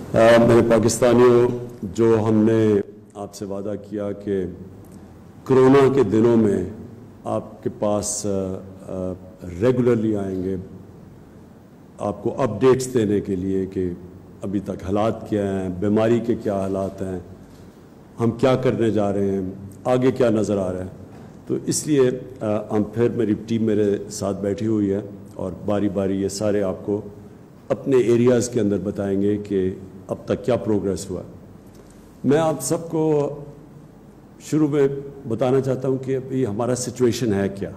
میرے پاکستانیوں، جو ہم نے آپ سے وعدہ کیا کہ کرونا کے دنوں میں آپ کے پاس ریگولرلی آئیں گے آپ کو اپڈیٹس دینے کے لیے کہ ابھی تک حالات کیا ہیں، بیماری کے کیا حالات ہیں، ہم کیا کرنے جا رہے ہیں، آگے کیا نظر آ رہا ہے، تو اس لیے ہم پھر میری ٹیم میرے ساتھ بیٹھی ہوئی ہے اور باری باری یہ سارے آپ کو اپنے ایریاز کے اندر بتائیں گے کہ اب تک کیا پروگریس ہوا۔ میں آپ سب کو شروع میں بتانا چاہتا ہوں کہ ابھی ہمارا سچویشن ہے کیا۔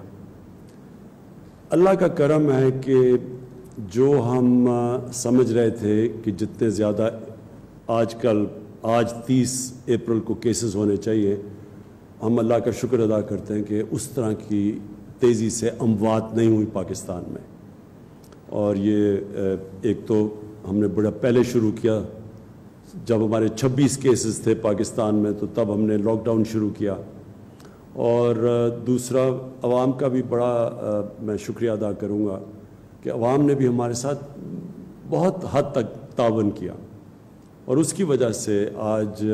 اللہ کا کرم ہے کہ جو ہم سمجھ رہے تھے کہ جتنے زیادہ آج 30 اپریل کو کیسز ہونے چاہیے، ہم اللہ کا شکر ادا کرتے ہیں کہ اس طرح کی تیزی سے اموات نہیں ہوئی پاکستان میں۔ اور یہ ایک تو ہم نے بڑا پہلے شروع کیا، جب ہمارے 26 کیسز تھے پاکستان میں تو تب ہم نے لاک ڈاؤن شروع کیا، اور دوسرا عوام کا بھی بڑا میں شکریہ ادا کروں گا کہ عوام نے بھی ہمارے ساتھ بہت حد تک تعاون کیا، اور اس کی وجہ سے آج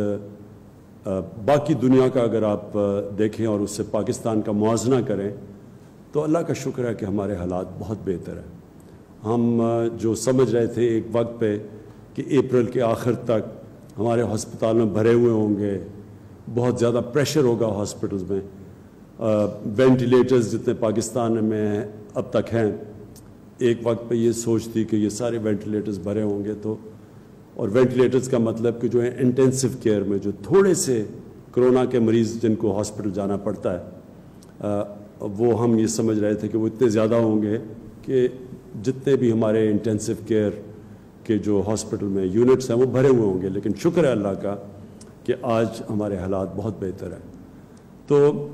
باقی دنیا کا اگر آپ دیکھیں اور اس سے پاکستان کا موازنہ کریں تو اللہ کا شکر ہے کہ ہمارے حالات بہت بہتر ہیں۔ ہم جو سمجھ رہے تھے ایک وقت پہ کہ اپریل کے آخر تک ہمارے ہسپتال میں بھرے ہوئے ہوں گے، بہت زیادہ پریشر ہوگا ہاسپٹلز میں، وینٹیلیٹرز جتنے پاکستان میں اب تک ہیں، ایک وقت پہ یہ سوچ تھی کہ یہ سارے وینٹیلیٹرز بھرے ہوں گے، تو اور وینٹیلیٹرز کا مطلب کہ جو ہے انٹینسو کیئر میں جو تھوڑے سے کرونا کے مریض جن کو ہاسپٹل جانا پڑتا ہے، وہ ہم یہ سمجھ رہے تھے کہ وہ اتنے زیادہ ہوں گے کہ جتنے بھی ہمارے انٹینسو کیئر کے جو ہاسپٹل میں یونٹس ہیں وہ بھرے ہوئے ہوں گے، لیکن شکر ہے اللہ کا کہ آج ہمارے حالات بہت بہتر ہیں۔ تو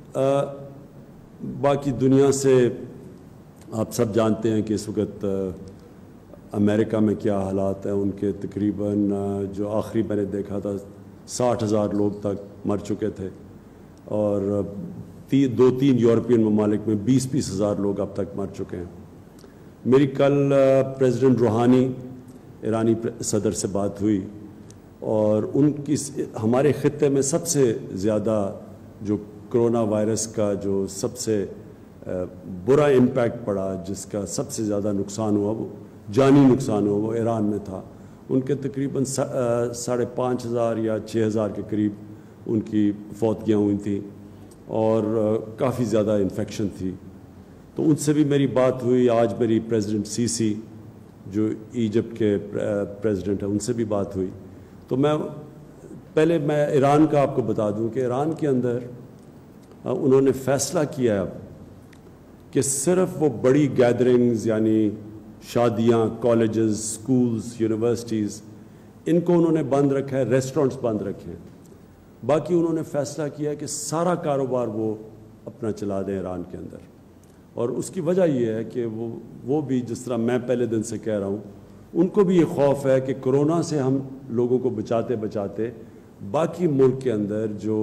باقی دنیا سے آپ سب جانتے ہیں کہ اس وقت امریکہ میں کیا حالات ہیں، ان کے تقریباً جو آخری میں نے دیکھا تھا 60,000 لوگ تک مر چکے تھے، اور 2-3 یورپین ممالک میں 20-20 ہزار لوگ اب تک مر چکے ہیں۔ میری کل پریزیڈنٹ روحانی ایرانی صدر سے بات ہوئی، اور ان کی ہمارے خطے میں سب سے زیادہ جو کرونا وائرس کا جو سب سے برا امپیکٹ پڑا، جس کا سب سے زیادہ نقصان ہوا، وہ جانی نقصان ہوا، وہ ایران میں تھا۔ ان کے تقریباً 5,500 یا 6,000 کے قریب ان کی فوتگیاں ہوئی تھیں، اور کافی زیادہ انفیکشن تھی۔ تو ان سے بھی میری بات ہوئی۔ آج میری پریزیڈنٹ سیسی جو ایجپٹ کے پریزیڈنٹ ہیں ان سے بھی بات ہوئی۔ تو پہلے میں ایران کا آپ کو بتا دوں کہ ایران کے اندر انہوں نے فیصلہ کیا ہے اب کہ صرف وہ بڑی گیدرنگز یعنی شادیاں، کالجز، سکولز، یونیورسٹیز، ان کو انہوں نے بند رکھا ہے، ریسٹورنٹس بند رکھے ہیں۔ باقی انہوں نے فیصلہ کیا ہے کہ سارا کاروبار وہ اپنا چلا دیں ایران کے اندر، اور اس کی وجہ یہ ہے کہ وہ بھی جس طرح میں پہلے دن سے کہہ رہا ہوں، ان کو بھی یہ خوف ہے کہ کرونا سے ہم لوگوں کو بچاتے بچاتے باقی ملک کے اندر جو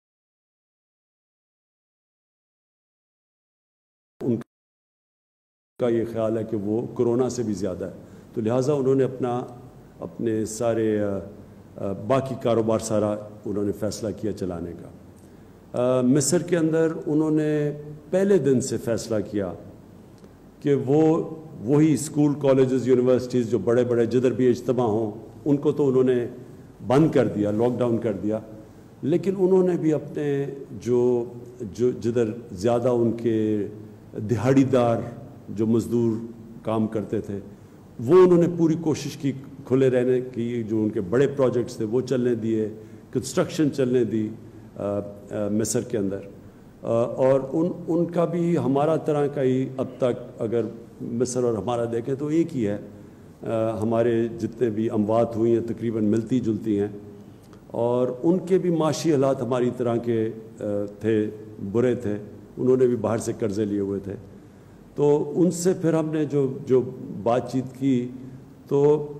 ان کا یہ خیال ہے کہ وہ کرونا سے بھی زیادہ ہے، تو لہٰذا انہوں نے اپنے سارے باقی کاروبار سارا انہوں نے فیصلہ کیا چلانے کا۔ مصر کے اندر انہوں نے پہلے دن سے فیصلہ کیا کہ وہی اسکول، کالجز، یونیورسٹیز جو بڑے بڑے جدھر بھی اجتماع ہوں ان کو تو انہوں نے بند کر دیا، لاک ڈاؤن کر دیا، لیکن انہوں نے بھی اپنے جو جدھر زیادہ ان کے دہاڑی دار جو مزدور کام کرتے تھے وہ انہوں نے پوری کوشش کی کھلے رہنے کی، جو ان کے بڑے پروجیکٹس تھے وہ چلنے دیے، کنسٹرکشن چلنے دی مصر کے اندر، اور ان کا بھی ہمارا طرح کا ہی اب تک اگر مصر اور ہمارا دیکھیں تو ایک ہی ہے، ہمارے جتنے بھی اموات ہوئی ہیں تقریباً ملتی جلتی ہیں، اور ان کے بھی معاشی حالات ہماری طرح کے تھے، برے تھے، انہوں نے بھی باہر سے قرضے لیے ہوئے تھے۔ تو ان سے پھر ہم نے جو بات چیت کی تو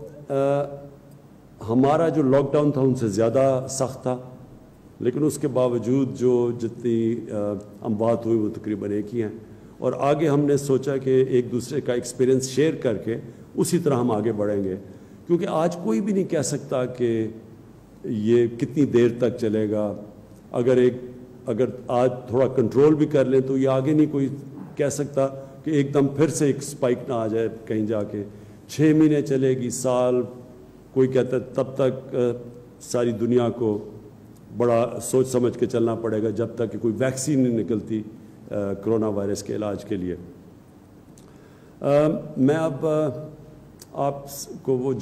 ہمارا جو لاک ڈاؤن تھا ان سے زیادہ سخت تھا، لیکن اس کے باوجود جتنی اموات ہوئی وہ تقریباً ایک ہی ہیں، اور آگے ہم نے سوچا کہ ایک دوسرے کا ایکسپیرینس شیئر کر کے اسی طرح ہم آگے بڑھیں گے، کیونکہ آج کوئی بھی نہیں کہہ سکتا کہ یہ کتنی دیر تک چلے گا. اگر آج تھوڑا کنٹرول بھی کر لیں تو یہ آگے نہیں کوئی کہہ سکتا کہ ایک دم پھر سے ایک سپائک نہ آ جائے کہیں جا کے. 6 مہینے چلے گی, سال, کوئی کہتا ہے تب تک ساری دنیا کو بڑا سوچ سمجھ کے چلنا پڑے گا جب تک کہ کوئی ویکسین نہیں نکلتی کرونا وائرس کے علاج کے لیے. میں اب آپ کو وہ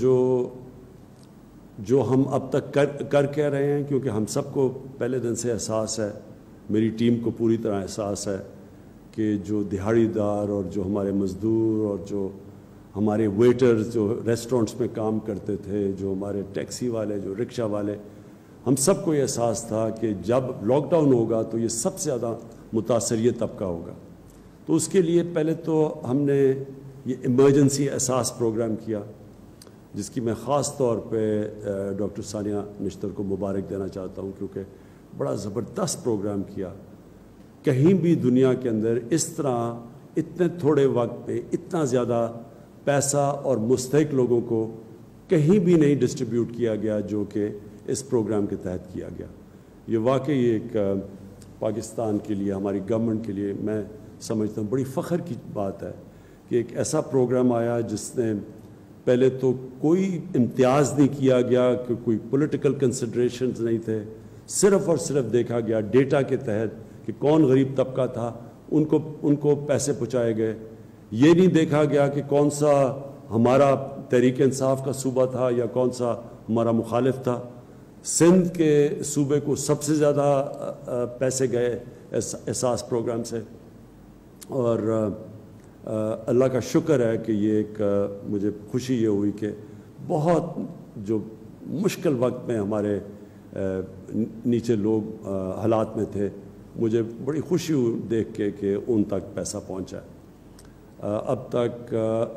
جو ہم اب تک کر کے رہے ہیں, کیونکہ ہم سب کو پہلے دن سے احساس ہے, میری ٹیم کو پوری طرح احساس ہے کہ جو دہاڑی دار اور جو ہمارے مزدور اور جو ہمارے ویٹرز جو ریسٹورنٹس میں کام کرتے تھے, جو ہمارے ٹیکسی والے, جو رکشہ والے, ہم سب کو یہ احساس تھا کہ جب لاک ڈاؤن ہوگا تو یہ سب سے زیادہ متاثر یہ طبقہ ہوگا. تو اس کے لیے پہلے تو ہم نے یہ ایمرجنسی احساس پروگرام کیا, جس کی میں خاص طور پہ ڈاکٹر ثانیہ نشتر کو مبارک دینا چاہتا ہوں, کیونکہ بڑا زبردست پروگرام کیا. کہیں بھی دنیا کے اندر اس طرح اتنے تھوڑے وقت میں اتنا زیادہ پیسہ اور مستحق لوگوں کو کہیں بھی نہیں ڈسٹریبیوٹ کیا گیا جو کہ اس پروگرام کے تحت کیا گیا. یہ واقعی ایک پاکستان کے لیے, ہماری گورنمنٹ کے لیے میں سمجھتا ہوں بڑی فخر کی بات ہے کہ ایک ایسا پروگرام آیا جس نے پہلے تو کوئی امتیاز نہیں کیا گیا, کہ کوئی پولیٹیکل کنسیڈریشنز نہیں تھے, صرف اور صرف دیکھا گیا ڈیٹا کے تحت کہ کون غریب طبقہ تھا, ان کو پیسے پہنچائے گئے. یہ نہیں دیکھا گیا کہ کون سا ہمارا تحریک انصاف کا صوبہ تھا یا کون سا ہمارا مخالف تھا. سندھ کے صوبے کو سب سے زیادہ پیسے گئے احساس پروگرام سے, اور اللہ کا شکر ہے کہ یہ ایک مجھے خوشی یہ ہوئی کہ بہت جو مشکل وقت میں ہمارے نیچے لوگ حالات میں تھے, مجھے بڑی خوشی ہوئی دیکھ کے کہ ان تک پیسہ پہنچا ہے. اب تک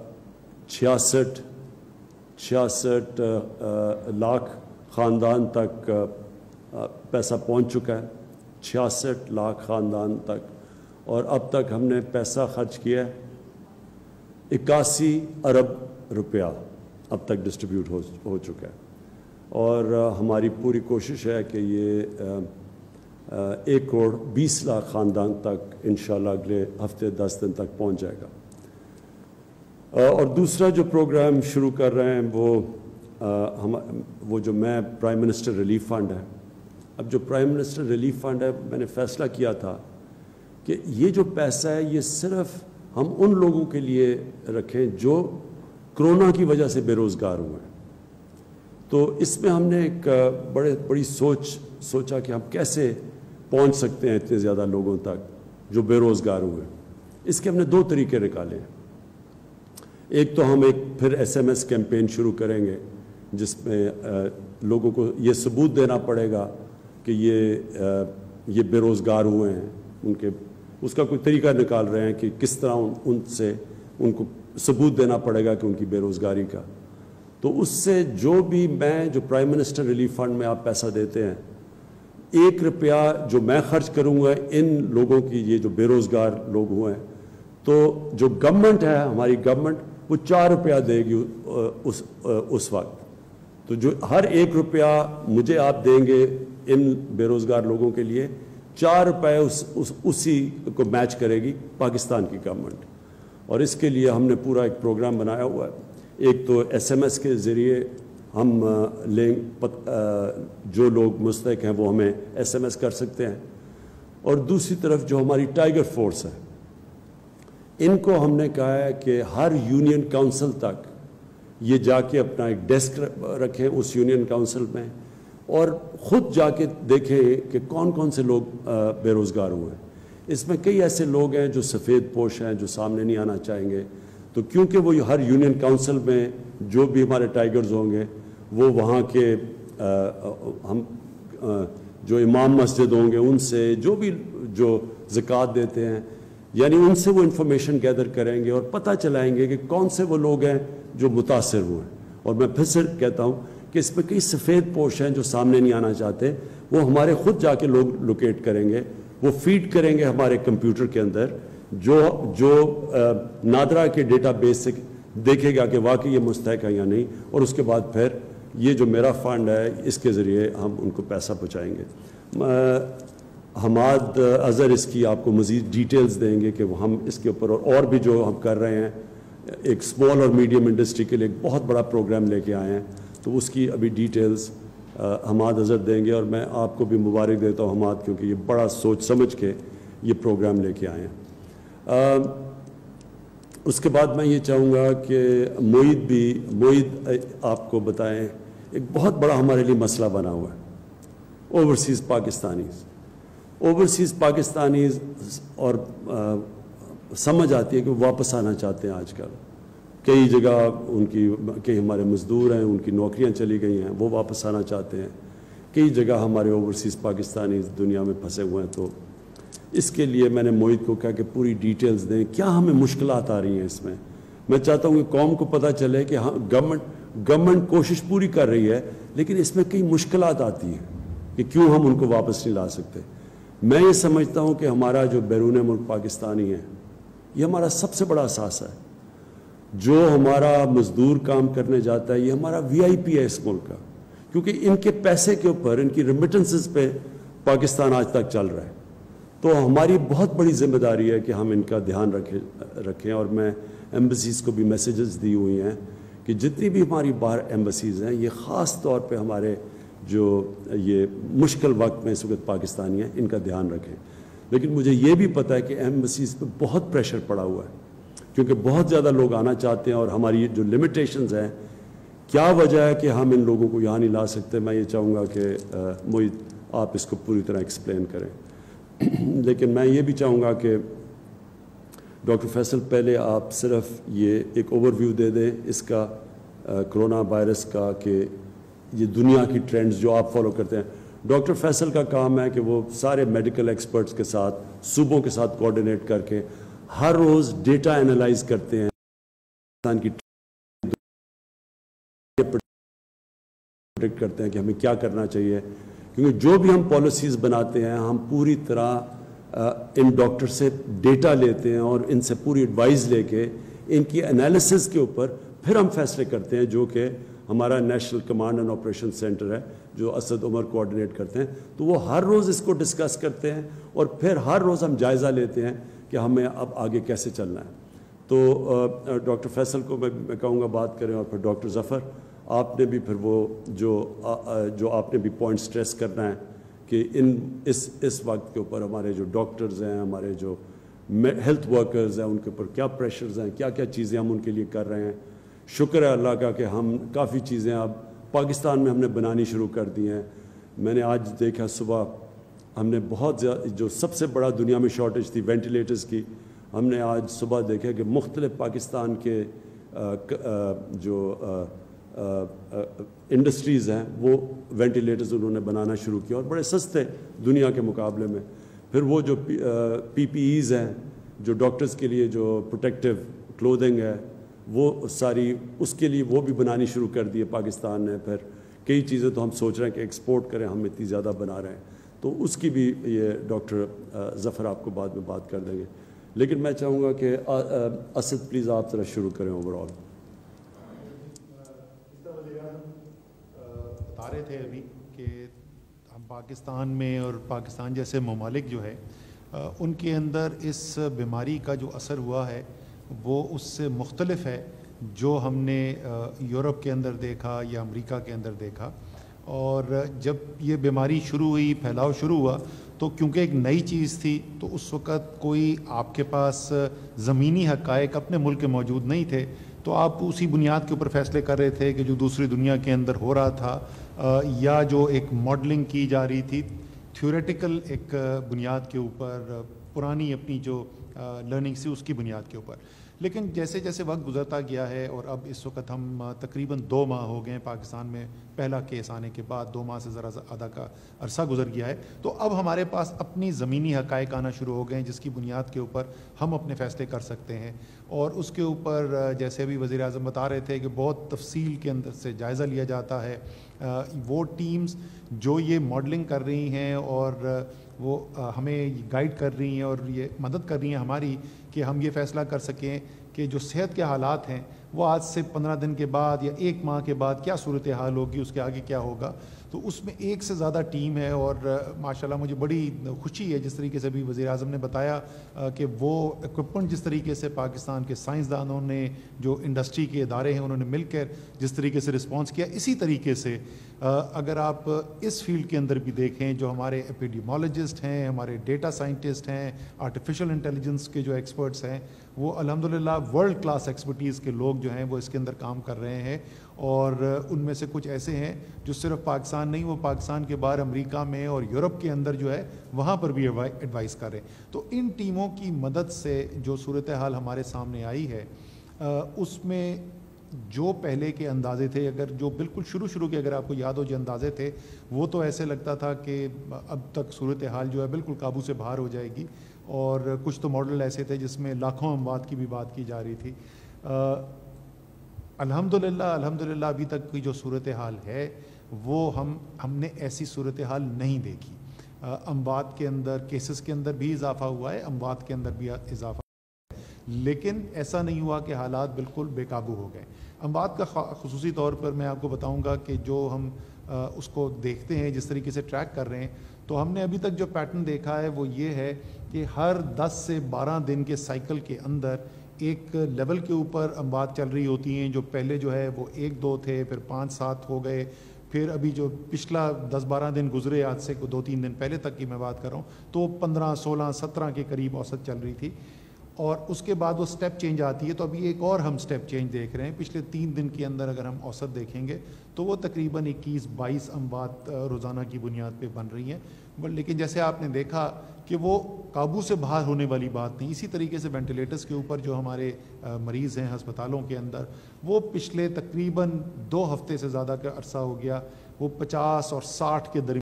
66 لاکھ خاندان تک پیسہ پہنچ چکا ہے, 66 لاکھ خاندان تک, اور اب تک ہم نے پیسہ خرچ کیا ہے 81 ارب روپیہ اب تک ڈسٹریبیوٹ ہو چکا ہے. اور ہماری پوری کوشش ہے کہ یہ 1 کروڑ 20 لاکھ خاندان تک انشاءاللہ اگلے ہفتے 10 دن تک پہنچ جائے گا. اور دوسرا جو پروگرام شروع کر رہے ہیں وہ جو میں پرائم منسٹر ریلیف فنڈ ہے. اب جو پرائم منسٹر ریلیف فنڈ ہے, میں نے فیصلہ کیا تھا کہ یہ جو پیسہ ہے یہ صرف ہم ان لوگوں کے لیے رکھیں جو کرونا کی وجہ سے بے روزگار ہوئے ہیں. تو اس میں ہم نے ایک بڑی سوچا کہ ہم کیسے پہنچ سکتے ہیں اتنے زیادہ لوگوں تک جو بے روزگار ہوئے. اس کے ہم نے 2 طریقے نکالے ہیں. ایک تو ہم پھر SMS کیمپین شروع کریں گے جس میں لوگوں کو یہ ثبوت دینا پڑے گا کہ یہ بے روزگار ہوئے ہیں. اس کا کوئی طریقہ نکال رہے ہیں کہ کس طرح ان کو ثبوت دینا پڑے گا کہ ان کی بے روزگاری کا. تو اس سے جو پرائم منسٹر ریلیف فنڈ میں آپ پیسہ دیتے ہیں, 1 روپیہ جو میں خرچ کروں گا ان لوگوں کی, یہ جو بے روزگار لوگ ہوئے ہیں, تو جو گورنمنٹ ہے, ہماری گورنمنٹ, وہ 4 روپیہ دے گی اس وقت. تو جو ہر 1 روپیہ مجھے آپ دیں گے ان بے روزگار لوگوں کے لیے, 4 روپے اسی کو میچ کرے گی پاکستان کی گورنمنٹ. اور اس کے لیے ہم نے پورا ایک پروگرام بنایا ہوا ہے. ایک تو SMS کے ذریعے ہم جو لوگ مستحق ہیں وہ ہمیں SMS کر سکتے ہیں, اور دوسری طرف جو ہماری ٹائیگر فورس ہے, ان کو ہم نے کہا ہے کہ ہر یونین کونسل تک یہ جا کے اپنا ایک ڈیسک رکھیں اس یونین کونسل میں, اور خود جا کے دیکھیں کہ کون کون سے لوگ بے روزگار ہوئے ہیں. اس میں کئی ایسے لوگ ہیں جو سفید پوش ہیں, جو سامنے نہیں آنا چاہیں گے. تو کیونکہ وہ ہر یونین کونسل میں جو بھی ہمارے ٹائیگرز ہوں گے, وہ وہاں کے ہم جو امام مسجد ہوں گے ان سے, جو زکوٰۃ دیتے ہیں, یعنی ان سے وہ انفارمیشن گیدر کریں گے اور پتہ چلائیں گے کہ کون سے وہ لوگ ہیں جو متاثر ہوئے ہیں. اور میں پھر سے کہتا ہوں کہ اس میں کئی سفید پوش ہیں جو سامنے نہیں آنا چاہتے, وہ ہمارے خود جا کے لوگ لوکیٹ کریں گے, وہ فیڈ کریں گے ہمارے کمپیوٹر کے اندر, جو نادرا کے ڈیٹا بیس سے دیکھے گا کہ واقعی یہ مستحق ہے یا نہیں، اور اس کے بعد پھر یہ جو میرا فنڈ ہے اس کے ذریعے ہم ان کو پیسہ پہنچائیں گے۔ حماد اظہر اس کی آپ کو مزید ڈیٹیلز دیں گے کہ ہم اس کے اوپر اور بھی جو ہم کر رہے ہیں، ایک اسمال اور میڈیم انڈسٹری کے لیے ایک بہت بڑا پروگرام لے کے آئے ہیں، تو اس کی ابھی ڈیٹیلز حماد اظہر دیں گے، اور میں آپ کو بھی مبارک دیتا ہوں حماد، کیونکہ یہ بڑا سوچ سمجھ کے یہ پروگرام لے کے آئے ہیں۔ اس کے بعد میں یہ چاہوں گا کہ معید آپ کو بتائیں، ایک بہت بڑا ہمارے لیے مسئلہ بنا ہوا ہے اوورسیز پاکستانیز، اور سمجھ آتی ہے کہ وہ واپس آنا چاہتے ہیں۔ آج کل کئی جگہ کئی ہمارے مزدور ہیں، ان کی نوکریاں چلی گئی ہیں، وہ واپس آنا چاہتے ہیں۔ کئی جگہ ہمارے اوورسیز پاکستانیز دنیا میں پھنسے ہوئے ہیں، تو اس کے لیے میں نے معید کو کہا کہ پوری ڈیٹیلز دیں، کیا ہمیں مشکلات آ رہی ہیں اس میں۔ میں چاہتا ہوں کہ قوم کو پتہ چلے کہ ہاں گورنمنٹ کوشش پوری کر رہی ہے، لیکن اس میں کئی مشکلات آتی ہیں کہ کیوں ہم ان کو واپس نہیں لا سکتے۔ میں یہ سمجھتا ہوں کہ ہمارا جو بیرون ملک پاکستانی ہے، یہ ہمارا سب سے بڑا اثاثہ ہے۔ جو ہمارا مزدور کام کرنے جاتا ہے، یہ ہمارا VIP ہے اس ملک کا، کیونکہ ان کے پیسے کے اوپر، ان کی ریمیٹنسز پہ پاکستان آج تک چل رہا ہے۔ تو ہماری بہت بڑی ذمہ داری ہے کہ ہم ان کا دھیان رکھیں، اور میں ایمبیسیز کو بھی میسیجز دی ہوئی ہیں کہ جتنی بھی ہماری باہر ایمبیسیز ہیں، یہ خاص طور پہ ہمارے جو یہ مشکل وقت میں اس وقت پاکستانی ہیں، ان کا دھیان رکھیں۔ لیکن مجھے یہ بھی پتہ ہے کہ ایمبیسیز پہ بہت پریشر پڑا ہوا ہے، کیونکہ بہت زیادہ لوگ آنا چاہتے ہیں، اور ہماری جو لمیٹیشنز ہیں، کیا وجہ ہے کہ ہم ان لوگوں کو یہاں نہیں لا سکتے، میں یہ چاہوں گا کہ معید آپ اس کو پوری طرح ایکسپلین کریں۔ لیکن میں یہ بھی چاہوں گا کہ ڈاکٹر فیصل پہلے آپ صرف یہ ایک اوور ویو دے دیں اس کا، کرونا وائرس کا، کہ یہ دنیا کی ٹرینڈز جو آپ فالو کرتے ہیں۔ ڈاکٹر فیصل کا کام ہے کہ وہ سارے میڈیکل ایکسپرٹس کے ساتھ، صوبوں کے ساتھ کوآرڈینیٹ کر کے ہر روز ڈیٹا انالائز کرتے ہیں، پاکستان کی پریڈکٹ کرتے ہیں کہ ہمیں کیا کرنا چاہیے، کیونکہ جو بھی ہم پالیسیز بناتے ہیں، ہم پوری طرح ان ڈاکٹر سے ڈیٹا لیتے ہیں، اور ان سے پوری ایڈوائز لے کے ان کی انالیسز کے اوپر پھر ہم فیصلے کرتے ہیں، جو کہ ہمارا national command and operation centre ہے جو اسد عمر کوآرڈینیٹ کرتے ہیں۔ تو وہ ہر روز اس کو ڈسکس کرتے ہیں، اور پھر ہر روز ہم جائزہ لیتے ہیں کہ ہمیں اب آگے کیسے چلنا ہے۔ تو ڈاکٹر فیصل کو میں کہوں گا بات کریں، اور پھر ڈاکٹر ظفر آپ نے بھی پھر وہ جو آپ نے بھی پوائنٹ سٹریس کرنا ہے کہ اس وقت کے اوپر ہمارے جو ڈاکٹرز ہیں، ہمارے جو ہیلتھ ورکرز ہیں، ان کے اوپر کیا پریشرز ہیں، کیا کیا چیزیں ہم ان کے لیے کر رہے ہیں۔ شکر ہے اللہ کا کہ ہم کافی چیزیں اب پاکستان میں ہم نے بنانی شروع کر دی ہیں۔ میں نے آج دیکھا صبح ہم نے بہت زیادہ، جو سب سے بڑا دنیا میں شارٹیج تھی وینٹیلیٹرز کی، ہم نے آج صبح دیکھا کہ مختلف پاکستان کے جو انڈسٹریز ہیں، وہ وینٹیلیٹرز انہوں نے بنانا شروع کیا، اور بڑے سستے دنیا کے مقابلے میں۔ پھر وہ جو PPEs ہیں، جو ڈاکٹرز کے لیے جو پروٹیکٹیو کلودنگ ہے، وہ ساری اس کے لیے وہ بھی بنانی شروع کر دی ہے پاکستان نے۔ پھر کئی چیزیں تو ہم سوچ رہے ہیں کہ ایکسپورٹ کریں، ہم اتنی زیادہ بنا رہے ہیں، تو اس کی بھی یہ ڈاکٹر ظفر آپ کو بعد میں بات کر دیں گے۔ لیکن میں چاہوں گا کہ اسد پلیز آپ ذرا شروع کریں اوور آل۔ بتا رہے تھے ابھی کہ ہم پاکستان میں اور پاکستان جیسے ممالک جو ہے ان کے اندر اس بیماری کا جو اثر ہوا ہے وہ اس سے مختلف ہے جو ہم نے یورپ کے اندر دیکھا یا امریکہ کے اندر دیکھا۔ اور جب یہ بیماری شروع ہوئی، پھیلاؤ شروع ہوا، تو کیونکہ ایک نئی چیز تھی تو اس وقت کوئی آپ کے پاس زمینی حقائق اپنے ملک کے موجود نہیں تھے، تو آپ اسی بنیاد کے اوپر فیصلے کر رہے تھے کہ جو دوسری دنیا کے اندر ہو رہا تھا، یا جو ایک ماڈلنگ کی جا رہی تھی تھیوریٹیکل ایک بنیاد کے اوپر، پرانی اپنی جو لرننگ سی اس کی بنیاد کے اوپر۔ لیکن جیسے جیسے وقت گزرتا گیا ہے، اور اب اس وقت ہم تقریباً 2 ماہ ہو گئے ہیں پاکستان میں پہلا کیس آنے کے بعد، 2 ماہ سے ذرا آدھا کا عرصہ گزر گیا ہے، تو اب ہمارے پاس اپنی زمینی حقائق آنا شروع ہو گئے ہیں جس کی بنیاد کے اوپر ہم اپنے فیصلے کر سکتے ہیں۔ اور اس کے اوپر جیسے ابھی وزیر اعظم بتا رہے تھے کہ بہت تفصیل کے اندر سے جائزہ لیا جاتا ہے۔ وہ ٹیمز جو یہ ماڈلنگ کر رہی ہیں اور وہ ہمیں گائیڈ کر رہی ہیں اور یہ مدد کر رہی ہیں ہماری کہ ہم یہ فیصلہ کر سکیں کہ جو صحت کے حالات ہیں وہ آج سے 15 دن کے بعد یا 1 ماہ کے بعد کیا صورتحال ہوگی، اس کے آگے کیا ہوگا. تو اس میں ایک سے زیادہ ٹیم ہے، اور ماشاءاللہ مجھے بڑی خوشی ہے جس طریقے سے بھی وزیر اعظم نے بتایا کہ وہ اکوپمنٹ جس طریقے سے پاکستان کے سائنسدانوں نے، جو انڈسٹری کے ادارے ہیں انہوں نے مل کر جس طریقے سے رسپانس کیا، اسی طریقے سے اگر آپ اس فیلڈ کے اندر بھی دیکھیں جو ہمارے ایپیڈیمولوجسٹ ہیں، ہمارے ڈیٹا سائنٹسٹ ہیں، آرٹیفیشل انٹیلیجنس کے جو ایکسپرٹس ہیں، وہ الحمدللہ ورلڈ کلاس ایکسپرٹیز کے لوگ جو ہیں وہ اس کے اندر کام کر رہے ہیں. اور ان میں سے کچھ ایسے ہیں جو صرف پاکستان نہیں، وہ پاکستان کے باہر امریکہ میں اور یورپ کے اندر جو ہے وہاں پر بھی ایڈوائز کر رہے ہیں. تو ان ٹیموں کی مدد سے جو صورتحال ہمارے سامنے آئی ہے، اس میں جو پہلے کے اندازے تھے، اگر جو بالکل شروع کے اگر آپ کو یاد ہو جو اندازے تھے، وہ تو ایسے لگتا تھا کہ اب تک صورتحال جو ہے بالکل قابو سے باہر ہو جائے گی، اور کچھ تو ماڈل ایسے تھے جس میں لاکھوں اموات کی بھی بات کی جا رہی تھی. الحمدللہ ابھی تک کی جو صورتحال ہے وہ ہم نے ایسی صورتحال نہیں دیکھی. اموات کے اندر، کیسز کے اندر بھی اضافہ ہوا ہے، اموات کے اندر بھی اضافہ، لیکن ایسا نہیں ہوا کہ حالات بالکل بے قابو ہو گئے. اموات کا خصوصی طور پر میں آپ کو بتاؤں گا کہ جو ہم اس کو دیکھتے ہیں، جس طریقے سے ٹریک کر رہے ہیں، تو ہم نے ابھی تک جو پیٹرن دیکھا ہے وہ یہ ہے کہ ہر 10 سے 12 دن کے سائیکل کے اندر ایک لیول کے اوپر اموات چل رہی ہوتی ہیں. جو پہلے جو ہے وہ 1-2 تھے، پھر 5-7 ہو گئے، پھر ابھی جو پچھلا 10-12 دن گزرے، آج سے 2-3 دن پہلے تک کی میں بات کر رہا ہوں، تو 15, 16, 17 کے قریب اوسط چل رہی تھی. اور اس کے بعد وہ سٹیپ چینج آتی ہے. تو ابھی ایک اور ہم سٹیپ چینج دیکھ رہے ہیں. پچھلے 3 دن کے اندر اگر ہم اوسط دیکھیں گے تو وہ تقریباً 21-22 اموات روزانہ کی بنیاد پہ بن رہی ہیں. لیکن جیسے آپ نے دیکھا کہ وہ قابو سے باہر ہونے والی بات نہیں. اسی طریقے سے وینٹیلیٹرز کے اوپر جو ہمارے مریض ہیں ہسپتالوں کے اندر، وہ پچھلے تقریباً 2 ہفتے سے زیادہ کا عرصہ ہو گیا، وہ 50 اور 60 کے درمیان.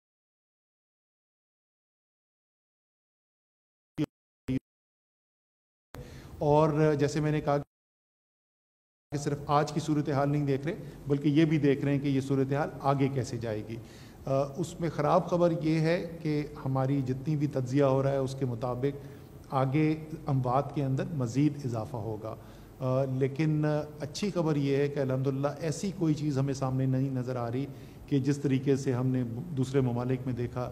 اور جیسے میں نے کہا کہ صرف آج کی صورتحال نہیں دیکھ رہے، بلکہ یہ بھی دیکھ رہے ہیں کہ یہ صورتحال آگے کیسے جائے گی. اس میں خراب خبر یہ ہے کہ ہماری جتنی بھی تجزیہ ہو رہا ہے اس کے مطابق آگے اموات کے اندر مزید اضافہ ہوگا. لیکن اچھی خبر یہ ہے کہ الحمدللہ ایسی کوئی چیز ہمیں سامنے نہیں نظر آ رہی کہ جس طریقے سے ہم نے دوسرے ممالک میں دیکھا،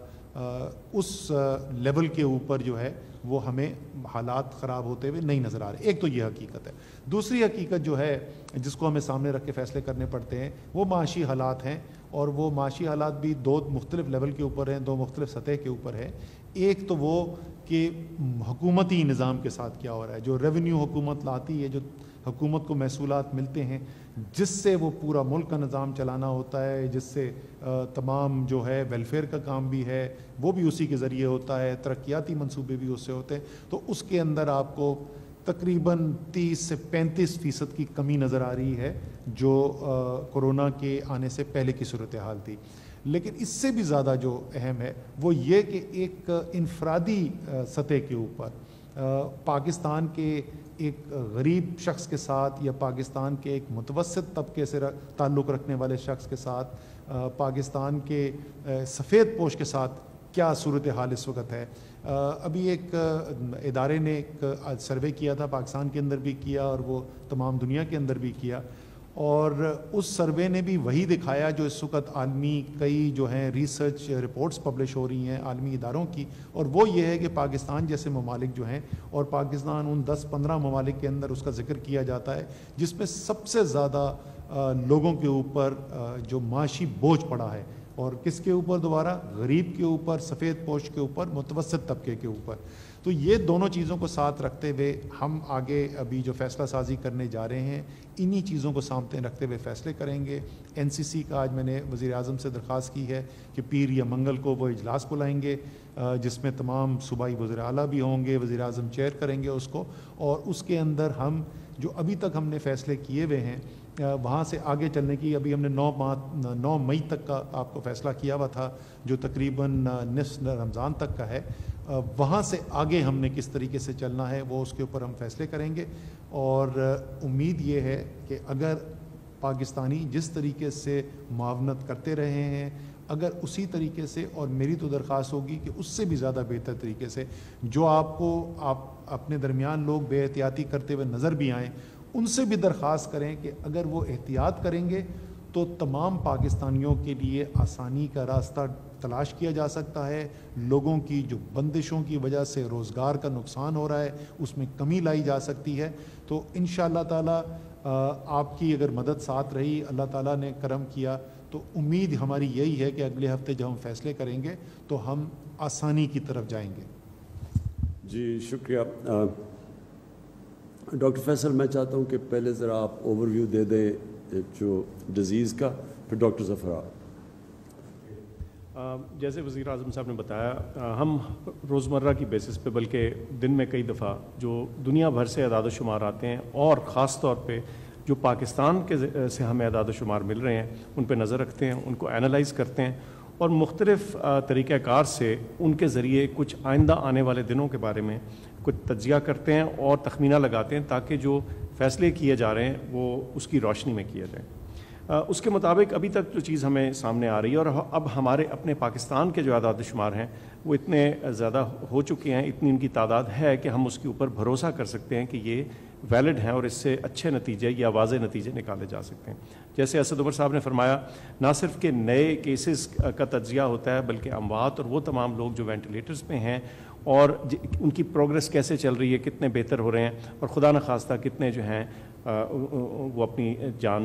اس لیول کے اوپر جو ہے وہ ہمیں حالات خراب ہوتے ہوئے نہیں نظر آ رہے. ایک تو یہ حقیقت ہے. دوسری حقیقت جو ہے جس کو ہمیں سامنے رکھ کے فیصلے کرنے پڑتے ہیں، وہ معاشی حالات ہیں. اور وہ معاشی حالات بھی 2 مختلف لیول کے اوپر ہیں، 2 مختلف سطح کے اوپر ہیں. ایک تو وہ کہ حکومتی نظام کے ساتھ کیا ہو رہا ہے، جو ریونیو حکومت لاتی ہے، جو حکومت کو محصولات ملتے ہیں، جس سے وہ پورا ملک کا نظام چلانا ہوتا ہے، جس سے تمام جو ہے ویلفیئر کا کام بھی ہے وہ بھی اسی کے ذریعے ہوتا ہے، ترقیاتی منصوبے بھی اس سے ہوتے ہیں. تو اس کے اندر آپ کو تقریباً 30 سے 35% کی کمی نظر آ رہی ہے جو کورونا کے آنے سے پہلے کی صورتحال تھی. لیکن اس سے بھی زیادہ جو اہم ہے وہ یہ کہ ایک انفرادی سطح کے اوپر پاکستان کے ایک غریب شخص کے ساتھ، یا پاکستان کے ایک متوسط طبقے سے تعلق رکھنے والے شخص کے ساتھ، پاکستان کے سفید پوش کے ساتھ کیا صورتحال اس وقت ہے. ابھی ایک ادارے نے ایک سروے کیا تھا، پاکستان کے اندر بھی کیا اور وہ تمام دنیا کے اندر بھی کیا، اور اس سروے نے بھی وہی دکھایا جو اس وقت عالمی کئی جو ہیں ریسرچ رپورٹس پبلش ہو رہی ہیں عالمی اداروں کی، اور وہ یہ ہے کہ پاکستان جیسے ممالک جو ہیں، اور پاکستان ان 10-15 ممالک کے اندر اس کا ذکر کیا جاتا ہے جس میں سب سے زیادہ لوگوں کے اوپر جو معاشی بوجھ پڑا ہے. اور کس کے اوپر؟ دوبارہ غریب کے اوپر، سفید پوش کے اوپر، متوسط طبقے کے اوپر. تو یہ دونوں چیزوں کو ساتھ رکھتے ہوئے ہم آگے ابھی جو فیصلہ سازی کرنے جا رہے ہیں، انہی چیزوں کو سامنے رکھتے ہوئے فیصلے کریں گے. NCC کا آج میں نے وزیر اعظم سے درخواست کی ہے کہ پیر یا منگل کو وہ اجلاس بلائیں گے جس میں تمام صوبائی وزیر اعلیٰ بھی ہوں گے، وزیر اعظم چیئر کریں گے اس کو، اور اس کے اندر ہم جو ابھی تک ہم نے فیصلے کیے ہوئے ہیں وہاں سے آگے چلنے کی. ابھی ہم نے 9 مئی تک کا آپ کو فیصلہ کیا ہوا تھا جو تقریباً نصف رمضان تک کا ہے. وہاں سے آگے ہم نے کس طریقے سے چلنا ہے وہ اس کے اوپر ہم فیصلے کریں گے. اور امید یہ ہے کہ اگر پاکستانی جس طریقے سے معاونت کرتے رہے ہیں اگر اسی طریقے سے، اور میری تو درخواست ہوگی کہ اس سے بھی زیادہ بہتر طریقے سے، جو آپ اپنے درمیان لوگ بے احتیاطی کرتے ہوئے نظر بھی آئیں، ان سے بھی درخواست کریں کہ اگر وہ احتیاط کریں گے تو تمام پاکستانیوں کے لیے آسانی کا راستہ تلاش کیا جا سکتا ہے. لوگوں کی جو بندشوں کی وجہ سے روزگار کا نقصان ہو رہا ہے اس میں کمی لائی جا سکتی ہے. تو انشاءاللہ تعالی آپ کی اگر مدد ساتھ رہی، اللہ تعالیٰ نے کرم کیا، تو امید ہماری یہی ہے کہ اگلے ہفتے جب ہم فیصلے کریں گے تو ہم آسانی کی طرف جائیں گے. جی شکریہ. ڈاکٹر فیصل، میں چاہتا ہوں کہ پہلے ذرا آپ اوور ویو دے دیں جو ڈیزیز کا، پھر ڈاکٹر ظفر. جیسے وزیر اعظم صاحب نے بتایا، ہم روزمرہ کی بیسس پہ بلکہ دن میں کئی دفعہ جو دنیا بھر سے اعداد و شمار آتے ہیں، اور خاص طور پہ جو پاکستان کے سے ہمیں اعداد و شمار مل رہے ہیں، ان پہ نظر رکھتے ہیں، ان کو اینالائز کرتے ہیں، اور مختلف طریقہ کار سے ان کے ذریعے کچھ آئندہ آنے والے دنوں کے بارے میں کچھ تجزیہ کرتے ہیں اور تخمینہ لگاتے ہیں، تاکہ جو فیصلے کیے جا رہے ہیں وہ اس کی روشنی میں کیے جائیں. اس کے مطابق ابھی تک جو چیز ہمیں سامنے آ رہی ہے، اور اب ہمارے اپنے پاکستان کے جو اعداد و شمار ہیں وہ اتنے زیادہ ہو چکے ہیں، اتنی ان کی تعداد ہے کہ ہم اس کے اوپر بھروسہ کر سکتے ہیں کہ یہ ویلڈ ہیں اور اس سے اچھے نتیجے یا واضح نتیجے نکالے جا سکتے ہیں. جیسے اسد عمر صاحب نے فرمایا، نہ صرف کہ نئے کیسز کا تجزیہ ہوتا ہے بلکہ اموات اور وہ تمام لوگ جو وینٹیلیٹرز پہ ہیں اور ان کی پروگرس کیسے چل رہی ہے، کتنے بہتر ہو رہے ہیں، اور خدا نخواستہ کتنے جو ہیں وہ اپنی جان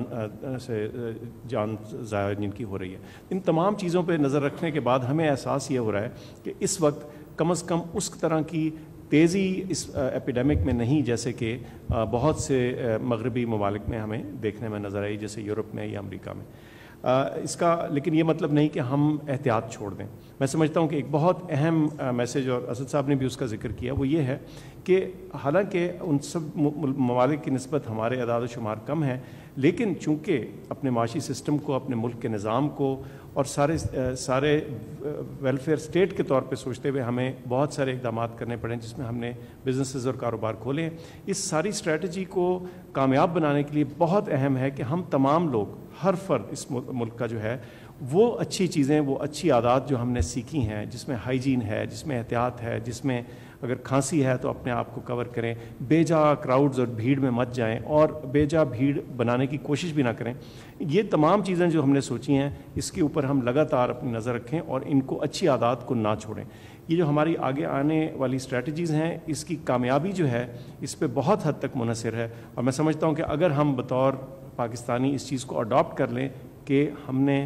ضائع جن کی ہو رہی ہے. ان تمام چیزوں پہ نظر رکھنے کے بعد ہمیں احساس یہ ہو رہا ہے کہ اس وقت کم از کم اس طرح کی تیزی اس ایپیڈیمک میں نہیں جیسے کہ بہت سے مغربی ممالک میں ہمیں دیکھنے میں نظر آئی، جیسے یورپ میں یا امریکہ میں. اس کا لیکن یہ مطلب نہیں کہ ہم احتیاط چھوڑ دیں. میں سمجھتا ہوں کہ ایک بہت اہم میسیج، اور اسد صاحب نے بھی اس کا ذکر کیا، وہ یہ ہے کہ حالانکہ ان سب ممالک کی نسبت ہمارے اعداد و شمار کم ہیں، لیکن چونکہ اپنے معاشی سسٹم کو، اپنے ملک کے نظام کو اور سارے ویلفیئر اسٹیٹ کے طور پہ سوچتے ہوئے ہمیں بہت سارے اقدامات کرنے پڑے، جس میں ہم نے بزنسز اور کاروبار کھولے ہیں. اس ساری اسٹریٹجی کو کامیاب بنانے کے لیے بہت اہم ہے کہ ہم تمام لوگ، ہر فرد اس ملک کا جو ہے، وہ اچھی چیزیں، وہ اچھی عادات جو ہم نے سیکھی ہیں، جس میں ہائیجین ہے، جس میں احتیاط ہے، جس میں اگر کھانسی ہے تو اپنے آپ کو کور کریں، بے جا کراؤڈز اور بھیڑ میں مت جائیں، اور بے جا بھیڑ بنانے کی کوشش بھی نہ کریں. یہ تمام چیزیں جو ہم نے سوچی ہیں، اس کے اوپر ہم لگاتار اپنی نظر رکھیں اور ان کو، اچھی عادات کو نہ چھوڑیں. یہ جو ہماری آگے آنے والی اسٹریٹجیز ہیں، اس کی کامیابی جو ہے اس پہ بہت حد تک منحصر ہے. اور میں سمجھتا ہوں کہ اگر ہم بطور پاکستانی اس چیز کو اڈاپٹ کر لیں کہ ہم نے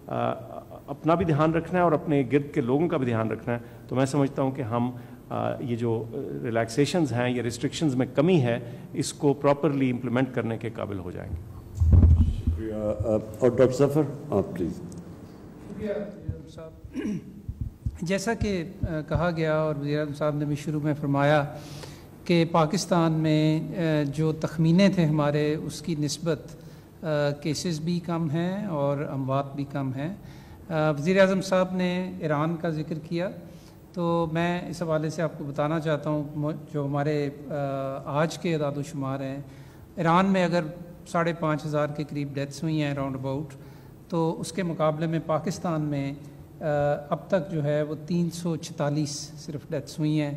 اپنا بھی دھیان رکھنا ہے اور اپنے گرد کے لوگوں کا بھی دھیان رکھنا ہے، تو میں سمجھتا ہوں کہ ہم یہ جو ریلیکسیشنز ہیں یا ریسٹرکشنز میں کمی ہے، اس کو پراپرلی امپلیمنٹ کرنے کے قابل ہو جائیں گے. شکریہ. اور ڈاکٹر ظفر آپ پلیز. شکریہ صاحب. جیسا کہ کہا گیا اور وزیر اعظم صاحب نے بھی شروع میں فرمایا کہ پاکستان میں جو تخمینے تھے ہمارے، اس کی نسبت کیسز بھی کم ہیں اور اموات بھی کم ہیں. وزیر اعظم صاحب نے ایران کا ذکر کیا، تو میں اس حوالے سے آپ کو بتانا چاہتا ہوں جو ہمارے آج کے اعداد و شمار ہیں. ایران میں اگر 5,500 کے قریب ڈیتھس ہوئی ہیں راؤنڈ اباؤٹ، تو اس کے مقابلے میں پاکستان میں اب تک جو ہے وہ 346 صرف ڈیتھس ہوئی ہیں،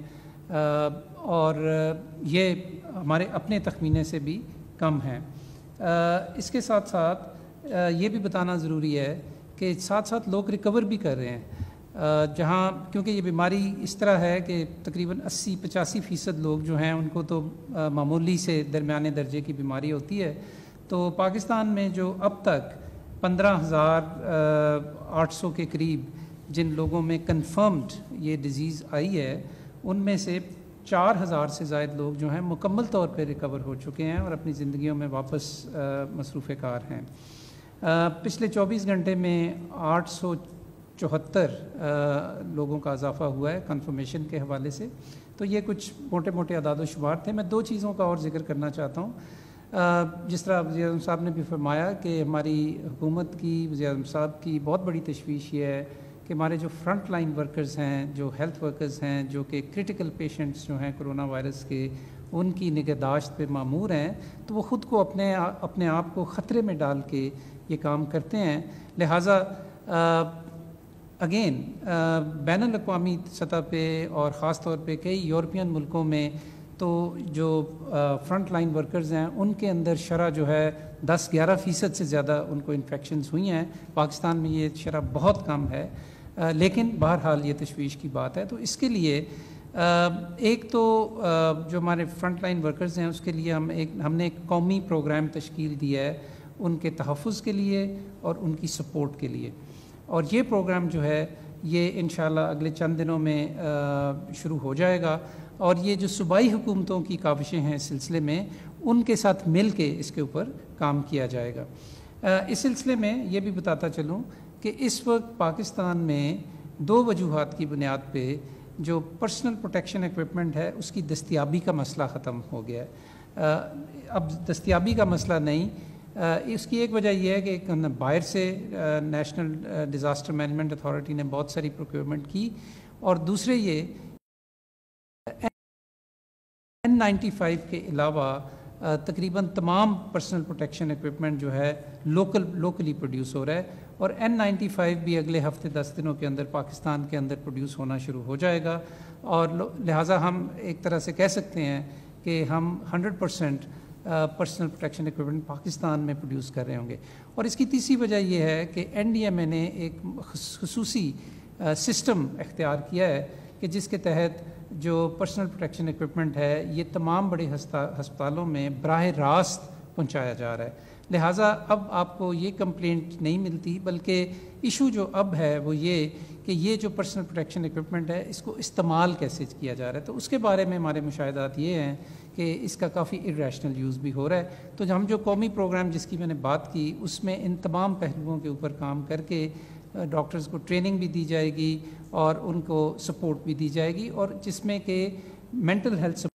اور یہ ہمارے اپنے تخمینے سے بھی کم ہیں. اس کے ساتھ ساتھ یہ بھی بتانا ضروری ہے کہ ساتھ ساتھ لوگ ریکور بھی کر رہے ہیں، جہاں کیونکہ یہ بیماری اس طرح ہے کہ تقریباً 80-85% لوگ جو ہیں ان کو تو معمولی سے درمیانے درجے کی بیماری ہوتی ہے. تو پاکستان میں جو اب تک 15,800 کے قریب جن لوگوں میں کنفرمڈ یہ ڈیزیز آئی ہے، ان میں سے 4,000 سے زائد لوگ جو ہیں مکمل طور پہ ریکور ہو چکے ہیں اور اپنی زندگیوں میں واپس مصروف کار ہیں. پچھلے 24 گھنٹے میں 874 لوگوں کا اضافہ ہوا ہے کنفرمیشن کے حوالے سے. تو یہ کچھ موٹے موٹے اعداد و شمار تھے. میں 2 چیزوں کا اور ذکر کرنا چاہتا ہوں. جس طرح وزیر اعظم صاحب نے بھی فرمایا کہ ہماری حکومت کی، وزیر اعظم صاحب کی بہت بڑی تشویش یہ ہے کہ ہمارے جو فرنٹ لائن ورکرز ہیں، جو ہیلتھ ورکرز ہیں، جو کہ کرٹیکل پیشنٹس جو ہیں کرونا وائرس کے، ان کی نگہداشت پہ مامور ہیں، تو وہ خود کو اپنے آپ کو خطرے میں ڈال کے یہ کام کرتے ہیں. لہٰذا अगेन बैनुल अक़वामी सतह पे और ख़ास तौर पे कई यूरोपियन मुल्कों में तो जो फ्रंट लाइन वर्कर्स हैं उनके अंदर शरह जो है 10-11% से ज़्यादा उनको इन्फेक्शंस हुई हैं। पाकिस्तान में ये शरह बहुत कम है, लेकिन बहरहाल ये तशवीश की बात है। तो इसके लिए एक तो जो हमारे फ्रंट लाइन वर्कर्स हैं उसके लिए हमने एक कौमी प्रोग्राम तश्कील दिया है उनके तहफ़्फ़ुज़ के लिए और उनकी सपोर्ट के लिए, और ये प्रोग्राम जो है ये इंशाल्लाह अगले चंद दिनों में शुरू हो जाएगा। और ये जो सूबाई हुकूमतों की काविशें हैं इस सिलसिले में, उनके साथ मिल के इसके ऊपर काम किया जाएगा। इस सिलसिले में ये भी बताता चलूँ कि इस वक्त पाकिस्तान में 2 वजूहात की बुनियाद पे जो पर्सनल प्रोटेक्शन इक्विपमेंट है उसकी दस्तियाबी का मसला ख़त्म हो गया है। अब दस्तियाबी का मसला नहीं, इसकी एक वजह यह है कि बाहर से नेशनल डिज़ास्टर मैनेजमेंट अथॉरिटी ने बहुत सारी प्रोक्योरमेंट की, और दूसरे ये N95 के अलावा तकरीबन तमाम पर्सनल प्रोटेक्शन इक्विपमेंट जो है लोकली प्रोड्यूस हो रहा है, और N95 भी अगले हफ्ते 10 दिनों के अंदर पाकिस्तान के अंदर प्रोड्यूस होना शुरू हो जाएगा। और लिहाजा हम एक तरह से कह सकते हैं कि हम 100% पर्सनल प्रोटेक्शन इक्विपमेंट पाकिस्तान में प्रोड्यूस कर रहे होंगे। और इसकी तीसरी वजह यह है कि NDMA ने एक खुसूसी सिस्टम इख्तियार किया है कि जिसके तहत जो पर्सनल प्रोटेक्शन इक्विपमेंट है ये तमाम बड़े हस्पतालों में बराह रास्त पहुंचाया जा रहा है। लिहाजा अब आपको ये कंप्लेंट नहीं मिलती, बल्कि इशू जो अब है वो ये कि ये जो पर्सनल प्रोटेक्शन इक्विपमेंट है इसको इस्तेमाल कैसे किया जा रहा है। तो उसके बारे में हमारे मुशाहिदात ये हैं कि इसका काफ़ी इर्रेशनल यूज़ भी हो रहा है। तो हम जो कौमी प्रोग्राम जिसकी मैंने बात की उसमें इन तमाम पहलुओं के ऊपर काम करके डॉक्टर्स को ट्रेनिंग भी दी जाएगी और उनको सपोर्ट भी दी जाएगी, और जिसमें कि मेंटल हेल्थ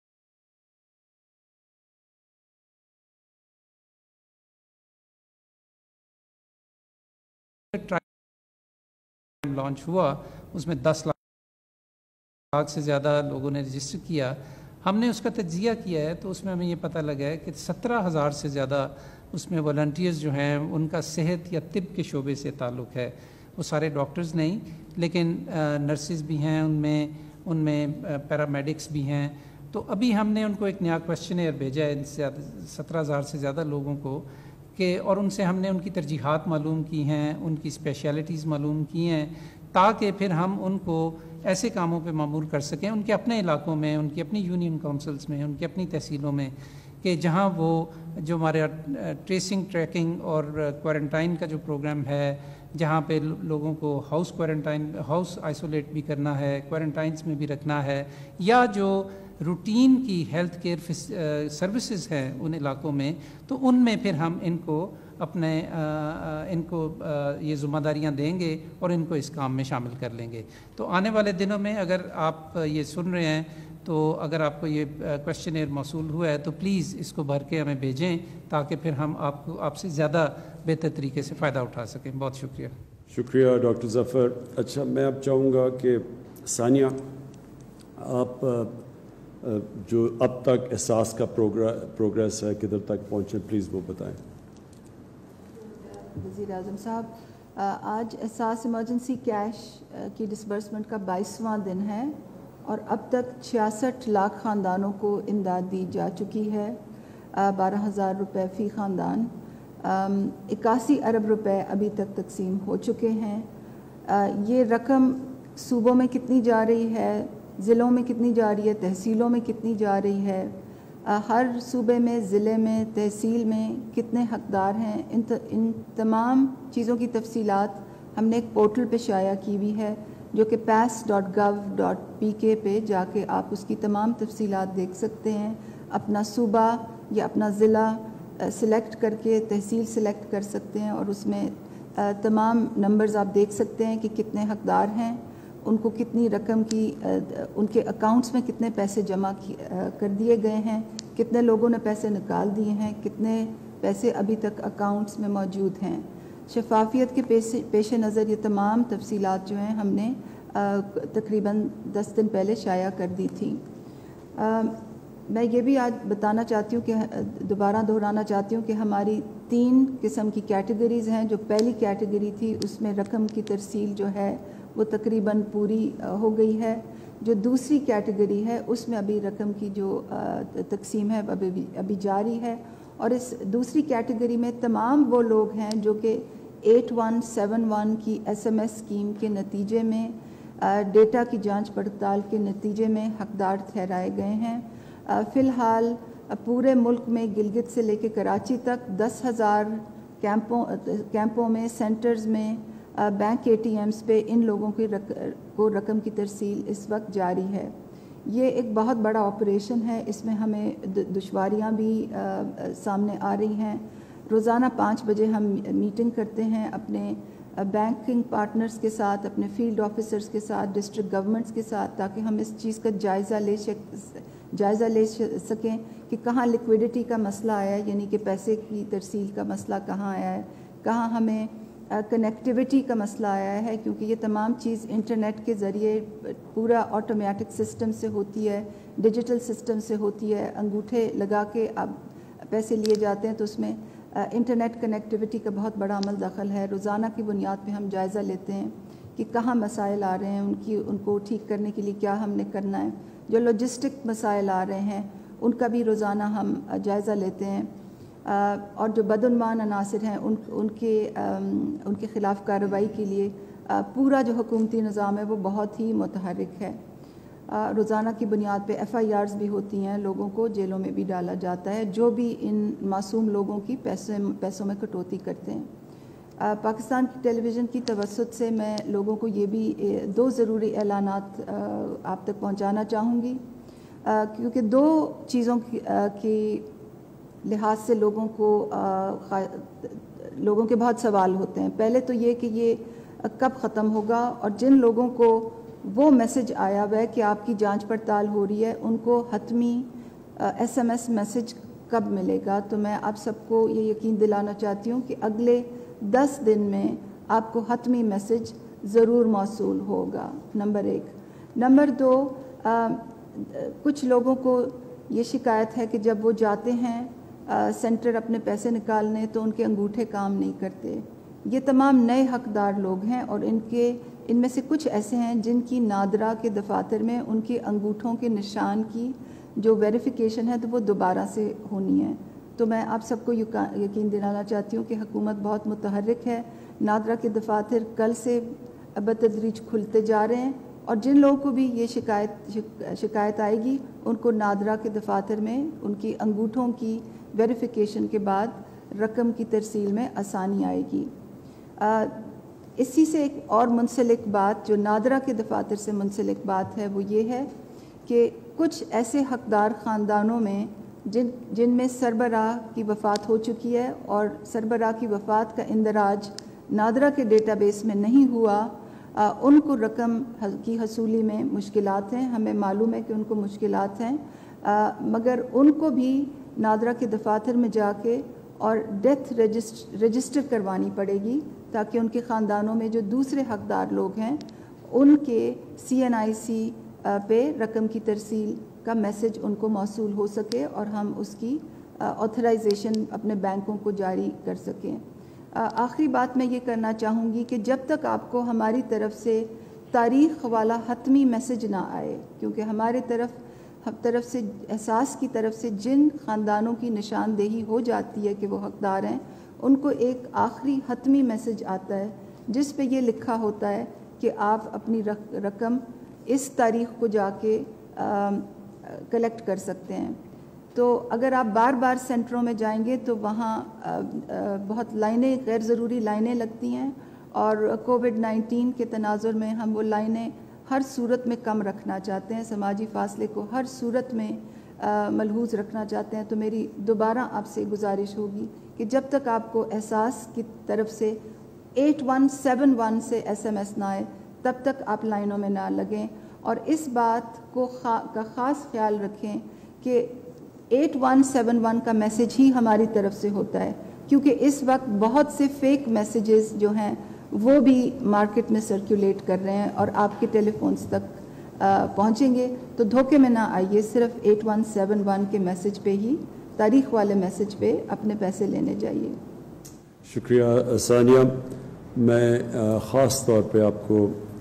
लॉन्च हुआ, उसमें 10 लाख से ज़्यादा लोगों ने रजिस्टर किया। हमने उसका तज्जिया किया है तो उसमें हमें ये पता लगा है कि 17,000 से ज़्यादा उसमें वॉलंटियर्स जो हैं उनका सेहत या तिब के शोबे से ताल्लुक़ है। वो सारे डॉक्टर्स नहीं, लेकिन नर्सेज भी हैं उनमें पैरामेडिक्स भी हैं। तो अभी हमने उनको एक नया क्वेश्चनेयर भेजा है 17,000 से ज़्यादा लोगों को कि, और उनसे हमने उनकी तरजीहात मालूम की हैं, उनकी स्पेशलिटीज़ मालूम की हैं, ताकि फिर हम उनको ऐसे कामों पे मामूर कर सकें उनके अपने इलाकों में, उनकी अपनी यूनियन काउंसिल्स में, उनकी अपनी तहसीलों में, कि जहाँ वो जो हमारे ट्रेसिंग ट्रैकिंग और क्वारंटाइन का जो प्रोग्राम है, जहाँ पे लोगों को हाउस आइसोलेट भी करना है, क्वारंटाइंस में भी रखना है, या जो रूटीन की हेल्थ केयर सर्विसेज हैं उन इलाकों में, तो उनमें फिर हम इनको ये ज़िम्मेदारियाँ देंगे और इनको इस काम में शामिल कर लेंगे। तो आने वाले दिनों में अगर आप ये सुन रहे हैं तो अगर आपको ये क्वेश्चनेयर मौसूल हुआ है तो प्लीज़ इसको भर के हमें भेजें, ताकि फिर हम आपसे ज़्यादा बेहतर तरीके से फ़ायदा उठा सकें। बहुत शुक्रिया। शुक्रिया डॉक्टर ज़फ़र। अच्छा, मैं अब चाहूँगा कि सानिया, आप जो अब तक एहसास का प्रोग्रेस है किधर तक पहुँचे, प्लीज़ वो बताएं। वज़ीर आज़म साहब, आज एहसास इमरजेंसी कैश की डिसबर्समेंट का 22वां दिन है और अब तक 66 लाख ख़ानदानों को इमदाद दी जा चुकी है। 12,000 रुपये फ़ी ख़ानदान, 81 अरब रुपए अभी तक तकसीम हो चुके हैं। ये रकम सूबों में कितनी जा रही है, ज़िलों में कितनी जा रही है, तहसीलों में कितनी जा रही है, हर सूबे में, ज़िले में, तहसील में कितने हकदार हैं, इन तमाम चीज़ों की तफसीलात हमने एक पोर्टल पे शाया की हुई है जो कि pass.gov.pk पे जाके आप उसकी तमाम तफसीलात देख सकते हैं। अपना सूबा या अपना ज़िला सिलेक्ट करके तहसील सिलेक्ट कर सकते हैं और उसमें तमाम नंबर्स आप देख सकते हैं कि कितने हकदार हैं, उनको कितनी रकम की उनके अकाउंट्स में कितने पैसे जमा कर दिए गए हैं, कितने लोगों ने पैसे निकाल दिए हैं, कितने पैसे अभी तक अकाउंट्स में मौजूद हैं। शफाफियत के पेश नज़र ये तमाम तफसीलात जो हैं हमने तकरीबन 10 दिन पहले शाया कर दी थी। मैं ये भी आज बताना चाहती हूँ कि दोबारा दोहराना चाहती हूँ कि हमारी 3 किस्म की कैटेगरीज़ हैं। जो पहली कैटेगरी थी उसमें रकम की तरसील जो है وہ تقریباً پوری ہو گئی ہے. جو دوسری کیٹیگری ہے اس میں ابھی رقم کی جو تقسیم ہے ابھی جاری ہے, اور اس دوسری کیٹیگری میں تمام وہ لوگ ہیں جو کہ 8171 کی SMS اسکیم کے نتیجے میں ڈیٹا کی جانچ پڑتال کے نتیجے میں حقدار ٹھہرائے گئے ہیں. فی الحال پورے ملک میں گلگت سے لے کے کراچی تک 10,000 کیمپوں میں, سینٹرز میں, بینک ATMs پہ ان لوگوں کو رقم کی ترسیل اس وقت جاری ہے. یہ ایک بہت بڑا آپریشن ہے, اس میں ہمیں دشواریاں بھی سامنے آ رہی ہیں. روزانہ 5 بجے ہم میٹنگ کرتے ہیں اپنے بینکنگ پارٹنرز کے ساتھ, اپنے فیلڈ آفیسرز کے ساتھ, ڈسٹرکٹ گورنمنٹس کے ساتھ, تاکہ ہم اس چیز کا جائزہ لے سکیں کہ کہاں لیکویڈیٹی کا مسئلہ آیا ہے, یعنی کہ پیسے کی ترسیل کا مسئلہ کہاں آیا ہے, کہاں ہمیں کنیکٹیوٹی کا مسئلہ آیا ہے, کیونکہ یہ تمام چیز انٹرنیٹ کے ذریعے پورا آٹومیٹک سسٹم سے ہوتی ہے, ڈیجیٹل سسٹم سے ہوتی ہے. انگوٹھے لگا کے اب پیسے لیے جاتے ہیں, تو اس میں انٹرنیٹ کنیکٹیوٹی کا بہت بڑا عمل دخل ہے. روزانہ کی بنیاد پہ ہم جائزہ لیتے ہیں کہ کہاں مسائل آ رہے ہیں, ان کو ٹھیک کرنے کے لیے کیا ہم نے کرنا ہے. جو لاجسٹک مسائل آ رہے ہیں ان کا بھی روزانہ ہم جائزہ لیتے ہیں, اور جو بدعنوان عناصر ہیں ان کے خلاف کارروائی کے لیے پورا جو حکومتی نظام ہے وہ بہت ہی متحرک ہے. روزانہ کی بنیاد پہ FIRs بھی ہوتی ہیں, لوگوں کو جیلوں میں بھی ڈالا جاتا ہے جو بھی ان معصوم لوگوں کی پیسوں میں کٹوتی کرتے ہیں. پاکستان کی ٹیلی ویژن کی توسط سے میں لوگوں کو یہ بھی 2 ضروری اعلانات آپ تک پہنچانا چاہوں گی, کیونکہ 2 چیزوں کی لحاظ سے لوگوں کے بہت سوال ہوتے ہیں. پہلے تو یہ کہ یہ کب ختم ہوگا, اور جن لوگوں کو وہ میسج آیا ہوا ہے کہ آپ کی جانچ پڑتال ہو رہی ہے ان کو حتمی SMS میسج کب ملے گا. تو میں آپ سب کو یہ یقین دلانا چاہتی ہوں کہ اگلے 10 دن میں آپ کو حتمی میسج ضرور موصول ہوگا, نمبر 1. نمبر 2, کچھ لوگوں کو یہ شکایت ہے کہ جب وہ جاتے ہیں سینٹر اپنے پیسے نکالنے تو ان کے انگوٹھے کام نہیں کرتے. یہ تمام نئے حقدار لوگ ہیں, اور ان میں سے کچھ ایسے ہیں جن کی نادرا کے دفاتر میں ان کے انگوٹھوں کے نشان کی جو ویریفیکیشن ہے تو وہ دوبارہ سے ہونی ہے. تو میں آپ سب کو یقین دلانا چاہتی ہوں کہ حکومت بہت متحرک ہے. نادرا کے دفاتر کل سے بتدریج کھلتے جا رہے ہیں, اور جن لوگوں کو بھی یہ شکایت آئے گی ان کو نادرا کے دفاتر میں ان کی انگوٹھوں کی ویریفیکیشن کے بعد رقم کی ترسیل میں آسانی آئے گی. اسی سے ایک اور منسلک بات جو نادرا کے دفاتر سے منسلک بات ہے وہ یہ ہے کہ کچھ ایسے حقدار خاندانوں میں جن میں سربراہ کی وفات ہو چکی ہے, اور سربراہ کی وفات کا اندراج نادرا کے ڈیٹا بیس میں نہیں ہوا, ان کو رقم کی حصولی میں مشکلات ہیں. ہمیں معلوم ہے کہ ان کو مشکلات ہیں, مگر ان کو بھی نادرا کے دفاتر میں جا کے اور ڈیتھ رجسٹر کروانی پڑے گی, تاکہ ان کے خاندانوں میں جو دوسرے حقدار لوگ ہیں ان کے CNIC پہ رقم کی ترسیل کا میسج ان کو موصول ہو سکے, اور ہم اس کی آتھرائزیشن اپنے بینکوں کو جاری کر سکیں. آخری بات میں یہ کرنا چاہوں گی کہ جب تک آپ کو ہماری طرف سے تاریخ والا حتمی میسج نہ آئے, کیونکہ ہمارے طرف سے احساس کی طرف سے جن خاندانوں کی نشاندہی ہو جاتی ہے کہ وہ حقدار ہیں, ان کو ایک آخری حتمی میسج آتا ہے جس پہ یہ لکھا ہوتا ہے کہ آپ اپنی رقم اس تاریخ کو جا کے کلیکٹ کر سکتے ہیں. تو اگر آپ بار بار سینٹروں میں جائیں گے تو وہاں بہت لائنیں, غیر ضروری لائنیں لگتی ہیں, اور کووڈ-19 کے تناظر میں ہم وہ لائنیں ہر صورت میں کم رکھنا چاہتے ہیں, سماجی فاصلے کو ہر صورت میں ملحوظ رکھنا چاہتے ہیں. تو میری دوبارہ آپ سے گزارش ہوگی کہ جب تک آپ کو احساس کی طرف سے 8171 سے SMS نہ آئے تب تک آپ لائنوں میں نہ لگیں, اور اس بات کا خاص خیال رکھیں کہ 8171 کا میسج ہی ہماری طرف سے ہوتا ہے, کیونکہ اس وقت بہت سے فیک میسیجز جو ہیں وہ بھی مارکیٹ میں سرکولیٹ کر رہے ہیں اور آپ کے ٹیلی فونز تک پہنچیں گے. تو دھوکے میں نہ آئیے, صرف 8171 کے میسج پہ ہی, تاریخ والے میسج پہ اپنے پیسے لینے جائیے. شکریہ ثانیہ. میں خاص طور پہ آپ کو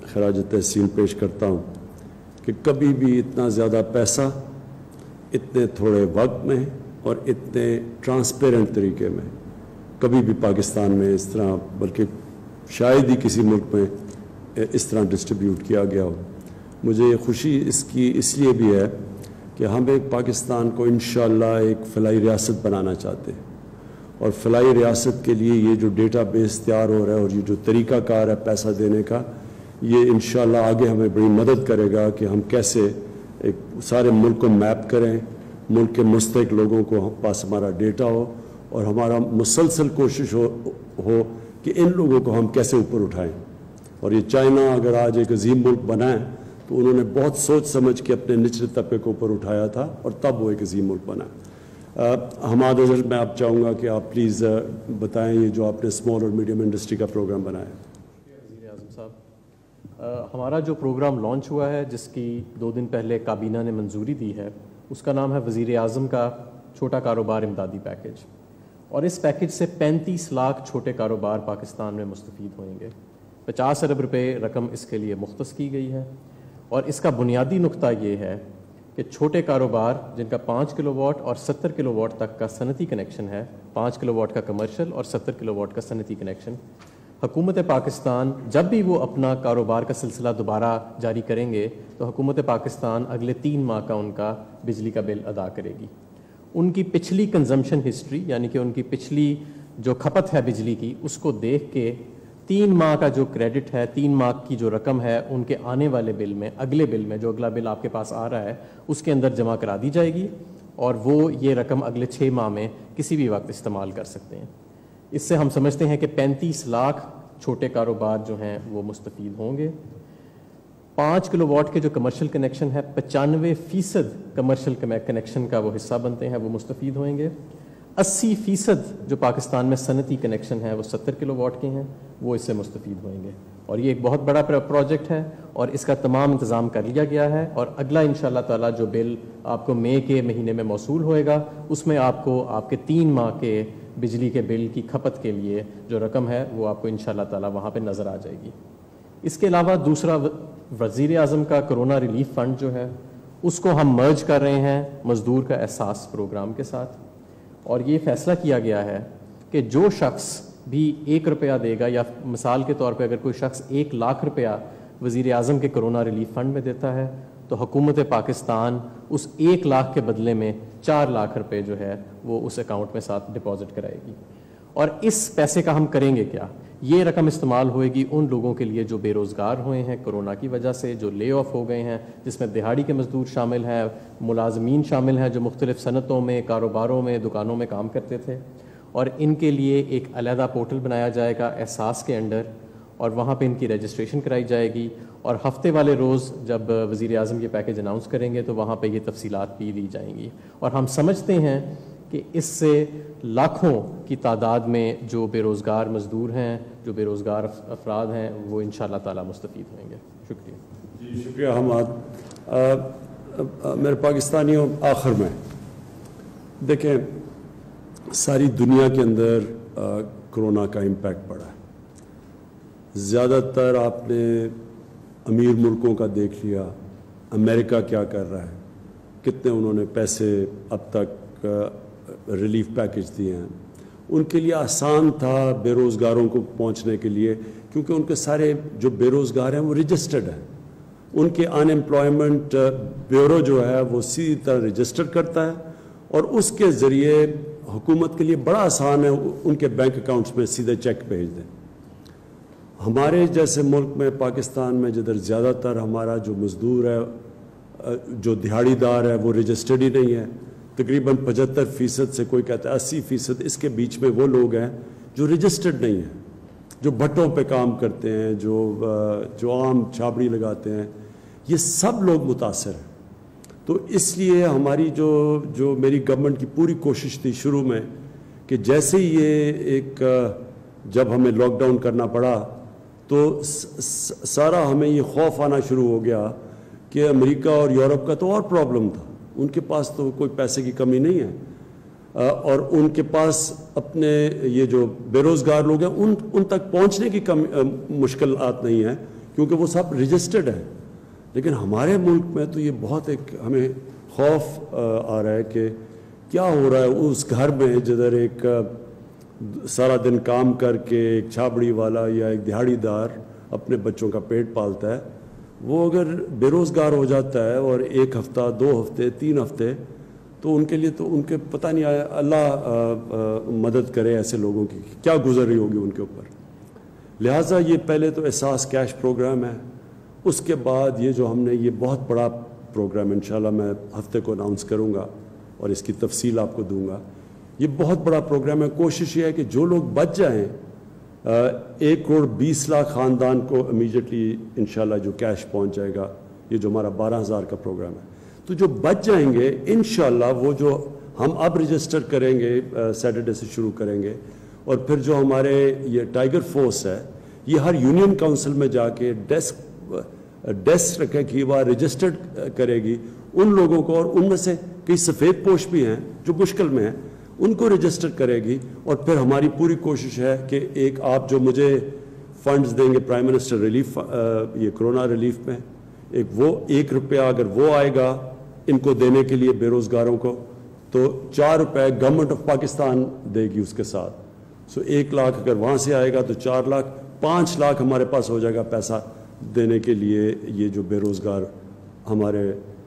खराज तहसीन पेश करता हूँ कि कभी भी इतना ज़्यादा पैसा इतने थोड़े वक्त में और इतने ट्रांसपेरेंट तरीके में कभी भी पाकिस्तान में इस तरह, बल्कि शायद ही किसी मुल्क में इस तरह डिस्ट्रीब्यूट किया गया हो। मुझे खुशी इसकी इसलिए भी है कि हम एक पाकिस्तान को इंशाअल्लाह एक फलाई रियासत बनाना चाहते हैं, और फलाई रियासत के लिए ये जो डेटा बेस तैयार हो रहा है और ये जो तरीक़ाकार है पैसा देने का, ये इंशाअल्लाह आगे हमें बड़ी मदद करेगा कि हम कैसे एक सारे मुल्क को मैप करें, मुल्क के मुस्तहिक लोगों को पास हमारा डेटा हो, और हमारा मुसलसल कोशिश हो कि इन लोगों को हम कैसे ऊपर उठाएं। और ये चाइना अगर आज एक अजीम मुल्क बना है तो उन्होंने बहुत सोच समझ के अपने निचले तबके को ऊपर उठाया था, और तब वो एक अजीम मुल्क बना। हमाद अजहर, मैं आप चाहूँगा कि आप प्लीज़ बताएं ये जो आपने स्मॉल और मीडियम इंडस्ट्री का प्रोग्राम बनाया। वज़ीर आज़म साहब, हमारा जो प्रोग्राम लॉन्च हुआ है, जिसकी 2 दिन पहले काबीना ने मंजूरी दी है, उसका नाम है वज़ीर आज़म का छोटा कारोबार इमदादी पैकेज। और इस पैकेज से 35 लाख छोटे कारोबार पाकिस्तान में मुस्तफ़ीद होंगे। 50 अरब रुपए रकम इसके लिए मुख्तस की गई है, और इसका बुनियादी नुक्ता ये है कि छोटे कारोबार जिनका 5 किलोवाट और 70 किलोवाट तक का सनती कनेक्शन है, 5 किलोवाट का कमर्शियल और 70 किलोवाट का सनती कनेक्शन, हुकूमत पाकिस्तान जब भी वो अपना कारोबार का सिलसिला दोबारा जारी करेंगे तो हुकूमत पाकिस्तान अगले 3 माह का उनका बिजली का बिल अदा करेगी। उनकी पिछली कंजम्पशन हिस्ट्री, यानी कि उनकी पिछली जो खपत है बिजली की, उसको देख के 3 माह का जो क्रेडिट है, 3 माह की जो रकम है, उनके आने वाले बिल में, अगले बिल में, जो अगला बिल आपके पास आ रहा है, उसके अंदर जमा करा दी जाएगी, और वो ये रकम अगले 6 माह में किसी भी वक्त इस्तेमाल कर सकते हैं। इससे हम समझते हैं कि 35 लाख छोटे कारोबार जो हैं वो मुस्तफ़ीद होंगे। 5 किलोवाट के जो कमर्शियल कनेक्शन है, 95% कमर्शियल कनेक्शन का वो हिस्सा बनते हैं, वो मुस्तफ़ीद होंगे। 80% जो पाकिस्तान में सनती कनेक्शन है वो 70 किलोवाट के हैं, वो इससे मुस्तफ़ीद होंगे। और ये एक बहुत बड़ा प्रोजेक्ट है, और इसका तमाम इंतज़ाम कर लिया गया है। और अगला इंशाअल्लाह ताला जो बिल आपको मई के महीने में मौसूल होएगा, उसमें आपको आपके 3 माह के बिजली के बिल की खपत के लिए जो रकम है वो आपको इंशाअल्लाह ताला वहाँ पे नज़र आ जाएगी। इसके अलावा दूसरा, वज़ीर आज़म का कोरोना रिलीफ फ़ंड जो है, उसको हम मर्ज कर रहे हैं मज़दूर का एहसास प्रोग्राम के साथ। और ये फ़ैसला किया गया है कि जो शख्स भी 1 रुपया देगा, या मिसाल के तौर पे अगर कोई शख्स 1 लाख रुपया वज़ीर आज़म के कोरोना रिलीफ फ़ंड में देता है, तो हुकूमत पाकिस्तान उस 1 लाख के बदले में 4 लाख रुपए जो है वो उस अकाउंट में साथ डिपॉजिट कराएगी। और इस पैसे का हम करेंगे क्या? ये रकम इस्तेमाल होएगी उन लोगों के लिए जो बेरोज़गार हुए हैं कोरोना की वजह से, जो ले ऑफ हो गए हैं, जिसमें दिहाड़ी के मजदूर शामिल हैं, मुलाजमीन शामिल हैं जो मुख्तलिफ सनतों में, कारोबारों में, दुकानों में काम करते थे। और इनके लिए एक अलहदा पोर्टल बनाया जाएगा एहसास के अंडर, और वहाँ पे इनकी रजिस्ट्रेशन कराई जाएगी। और हफ्ते वाले रोज़ जब वज़ीर आज़म ये पैकेज अनाउंस करेंगे तो वहाँ पे ये तफसीलात भी दी जाएंगी। और हम समझते हैं कि इससे लाखों की तादाद में जो बेरोज़गार मज़दूर हैं, जो बेरोज़गार अफराद हैं, वो इंशाअल्लाह ताला मुस्तफ़ीद होंगे। शुक्रिया जी, शुक्रिया हमाद। मेरे पाकिस्तानियों, आखिर में देखें, सारी दुनिया के अंदर कोरोना का इम्पैक्ट पड़ा है। ज़्यादातर आपने अमीर मुल्कों का देख लिया, अमेरिका क्या कर रहा है, कितने उन्होंने पैसे अब तक रिलीफ पैकेज दिए हैं। उनके लिए आसान था बेरोज़गारों को पहुंचने के लिए, क्योंकि उनके सारे जो बेरोज़गार हैं वो रजिस्टर्ड हैं। उनके अनएम्प्लॉयमेंट ब्यूरो जो है वो सीधी तरह रजिस्टर करता है, और उसके ज़रिए हुकूमत के लिए बड़ा आसान है उनके बैंक अकाउंट्स में सीधे चेक भेज दें। हमारे जैसे मुल्क में, पाकिस्तान में, जिधर ज़्यादातर हमारा जो मज़दूर है, जो दिहाड़ीदार है, वो रजिस्टर्ड ही नहीं है। तकरीबन 75% से कोई कहता है 80%, इसके बीच में वो लोग हैं जो रजिस्टर्ड नहीं हैं, जो भट्टों पे काम करते हैं, जो आम छाबड़ी लगाते हैं। ये सब लोग मुतासर हैं। तो इसलिए हमारी जो मेरी गवर्नमेंट की पूरी कोशिश थी शुरू में कि जैसे ही जब हमें लॉकडाउन करना पड़ा तो सारा हमें ये खौफ आना शुरू हो गया कि अमेरिका और यूरोप का तो और प्रॉब्लम था, उनके पास तो कोई पैसे की कमी नहीं है, और उनके पास अपने ये जो बेरोज़गार लोग हैं उन तक पहुंचने की मुश्किलात नहीं है, کیونکہ وہ سب رجسٹرڈ ہیں. لیکن ہمارے ملک میں تو یہ بہت ایک ہمیں خوف آ رہا ہے کہ کیا ہو رہا ہے اس گھر میں جدھر ایک سارا دن کام کر کے ایک چھابڑی والا یا ایک دہاڑی دار اپنے بچوں کا پیٹ پالتا ہے, وہ اگر بے روزگار ہو جاتا ہے اور 1 ہفتہ 2 ہفتے 3 ہفتے, تو ان کے لیے تو ان کے پتہ نہیں آیا, اللہ مدد کرے ایسے لوگوں کی کیا گزر رہی ہوگی ان کے اوپر. لہٰذا یہ پہلے تو احساس کیش پروگرام ہے, اس کے بعد یہ جو ہم نے یہ بہت بڑا پروگرام انشاءاللہ میں ہفتے کو اناؤنس کروں گا اور اس کی تفصیل آپ کو دوں گا. یہ بہت بڑا پروگرام ہے. کوشش یہ ہے کہ جو لوگ بچ جائیں, 1 کروڑ 20 لاکھ خاندان کو امیجیٹلی انشاءاللہ جو کیش پہنچ جائے گا. یہ جو ہمارا 12,000 کا پروگرام ہے, تو جو بچ جائیں گے انشاءاللہ وہ جو ہم اب رجسٹر کریں گے سیٹرڈے سے شروع کریں گے, اور پھر جو ہمارے یہ ٹائیگر فورس ہے یہ ہر یونین کونسل میں جا کے ڈیسک رکھے کہ وہ رجسٹرڈ کرے گی ان لوگوں کو, اور ان میں سے کئی سفید پوش بھی ہیں جو مشکل میں ہیں, ان کو رجسٹر کرے گی. اور پھر ہماری پوری کوشش ہے کہ ایک آپ جو مجھے فنڈز دیں گے پرائم منسٹر ریلیف, یہ کرونا ریلیف میں, ایک وہ 1 روپیہ اگر وہ آئے گا ان کو دینے کے لیے بے روزگاروں کو, تو 4 روپے گورنمنٹ آف پاکستان دے گی اس کے ساتھ. سو 1 لاکھ اگر وہاں سے آئے گا تو 4 لاکھ 5 لاکھ ہمارے پاس ہو جائے گا پیسہ دینے کے لیے یہ جو بے روزگار ہمارے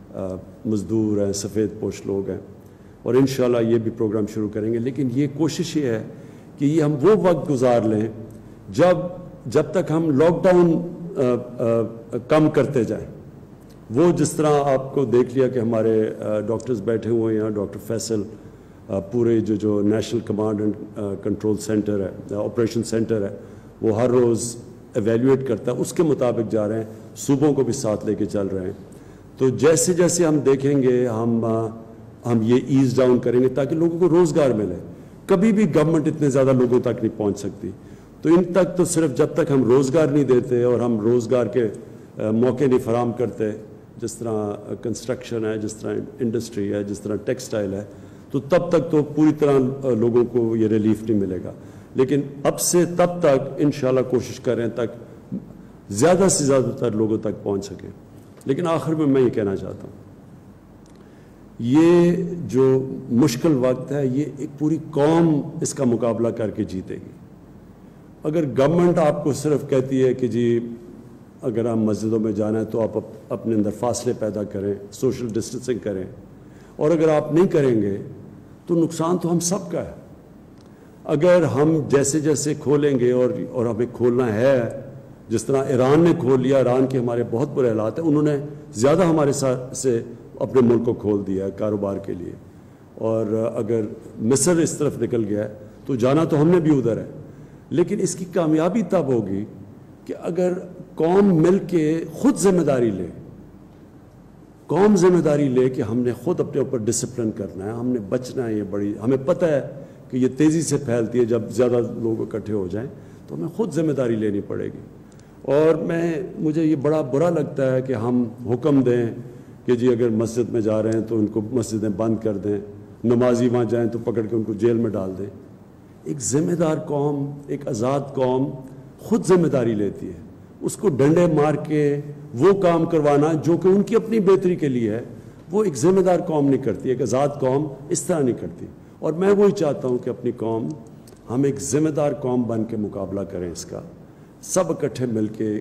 مزدور ہیں, سفید پوش لوگ ہیں. اور انشاءاللہ یہ بھی پروگرام شروع کریں گے. لیکن یہ کوشش یہ ہے کہ یہ ہم وہ وقت گزار لیں جب تک ہم لاک ڈاؤن کم کرتے جائیں. وہ جس طرح آپ کو دیکھ لیا کہ ہمارے ڈاکٹرز بیٹھے ہوئے ہیں, ڈاکٹر فیصل پورے جو national command and control centre ہے, آپریشن سینٹر ہے, وہ ہر روز ایویلیویٹ کرتا ہے, اس کے مطابق جا رہے ہیں, صوبوں کو بھی ساتھ لے کے چل رہے ہیں. تو جیسے جیسے ہم دیکھیں گے ہم یہ ایز ڈاؤن کریں گے تاکہ لوگوں کو روزگار ملے. کبھی بھی گورنمنٹ اتنے زیادہ لوگوں تک نہیں پہنچ سکتی, تو ان تک تو صرف جب تک ہم روزگار نہیں دیتے اور ہم روزگار کے موقع نہیں فراہم کرتے, جس طرح کنسٹرکشن ہے, جس طرح انڈسٹری ہے, جس طرح ٹیکسٹائل ہے, تو تب تک تو پوری طرح لوگوں کو یہ ریلیف نہیں ملے گا. لیکن اب سے تب تک انشاءاللہ کوشش کریں تک زیادہ سے زیادہ تر لوگوں تک پہنچ سکیں. لیکن آخر میں یہ کہنا چاہتا ہوں, یہ جو مشکل وقت ہے یہ ایک پوری قوم اس کا مقابلہ کر کے جیتے گی. اگر گورنمنٹ آپ کو صرف کہتی ہے کہ جی اگر ہم مسجدوں میں جانا ہے تو آپ اپنے اندر فاصلے پیدا کریں, سوشل ڈسٹینسنگ کریں, اور اگر آپ نہیں کریں گے تو نقصان تو ہم سب کا ہے. اگر ہم جیسے جیسے کھولیں گے اور ہمیں کھولنا ہے, جس طرح ایران نے کھول لیا, ایران کے ہمارے بہت برے حالات ہیں, انہوں نے زیادہ ہمارے ساتھ سے اپنے ملک کو کھول دیا ہے کاروبار کے لیے. اور اگر مصر اس طرف نکل گیا ہے تو جانا تو ہم نے بھی ادھر ہے. لیکن اس کی کامیابی تب ہوگی کہ اگر قوم مل کے خود ذمہ داری لے, قوم ذمہ داری لے کہ ہم نے خود اپنے اوپر ڈسپلن کرنا ہے, ہم نے بچنا ہے. یہ بڑی ہمیں پتہ ہے کہ یہ تیزی سے پھیلتی ہے, جب زیادہ لوگ اکٹھے ہو جائیں تو ہمیں خود ذمہ داری لینی پڑے گی. اور مجھے یہ بڑا برا لگتا ہے کہ ہم حکم دیں کہ جی اگر مسجد میں جا رہے ہیں تو ان کو مسجدیں بند کر دیں, نمازی وہاں جائیں تو پکڑ کے ان کو جیل میں ڈال دیں. ایک ذمہ دار قوم, ایک آزاد قوم خود ذمہ داری لیتی ہے. اس کو ڈنڈے مار کے وہ کام کروانا جو کہ ان کی اپنی بہتری کے لیے ہے, وہ ایک ذمہ دار قوم نہیں کرتی, ایک آزاد قوم اس طرح نہیں کرتی. اور میں وہی چاہتا ہوں کہ اپنی قوم, ہم ایک ذمہ دار قوم بن کے مقابلہ کریں اس کا, سب اکٹھے مل کے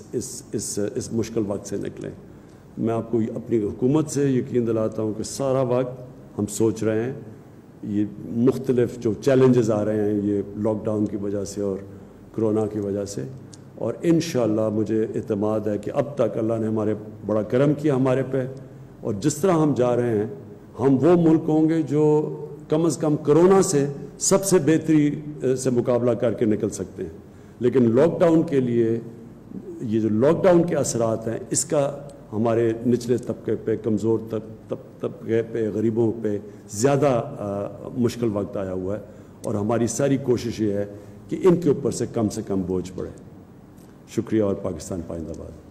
اس مشکل وقت سے نکلیں. میں آپ کو اپنی حکومت سے یقین دلاتا ہوں کہ سارا وقت ہم سوچ رہے ہیں یہ مختلف جو چیلنجز آ رہے ہیں یہ لاک ڈاؤن کی وجہ سے اور کرونا کی وجہ سے, اور انشاءاللہ مجھے اعتماد ہے کہ اب تک اللہ نے ہمارے بڑا کرم کیا ہمارے پہ, اور جس طرح ہم جا رہے ہیں ہم وہ ملک ہوں گے جو کم از کم کرونا سے سب سے بہتری سے مقابلہ کر کے نکل سکتے ہیں. لیکن لاک ڈاؤن کے لیے یہ جو لاک ڈاؤن کے اثرات ہیں اس کا ہمارے نچلے طبقے پہ, کمزور طبقے پہ, غریبوں پہ زیادہ مشکل وقت آیا ہوا ہے, اور ہماری ساری کوشش یہ ہے کہ ان کے اوپر سے کم بوجھ پڑے. شکریہ, اور پاکستان پائندہ باد.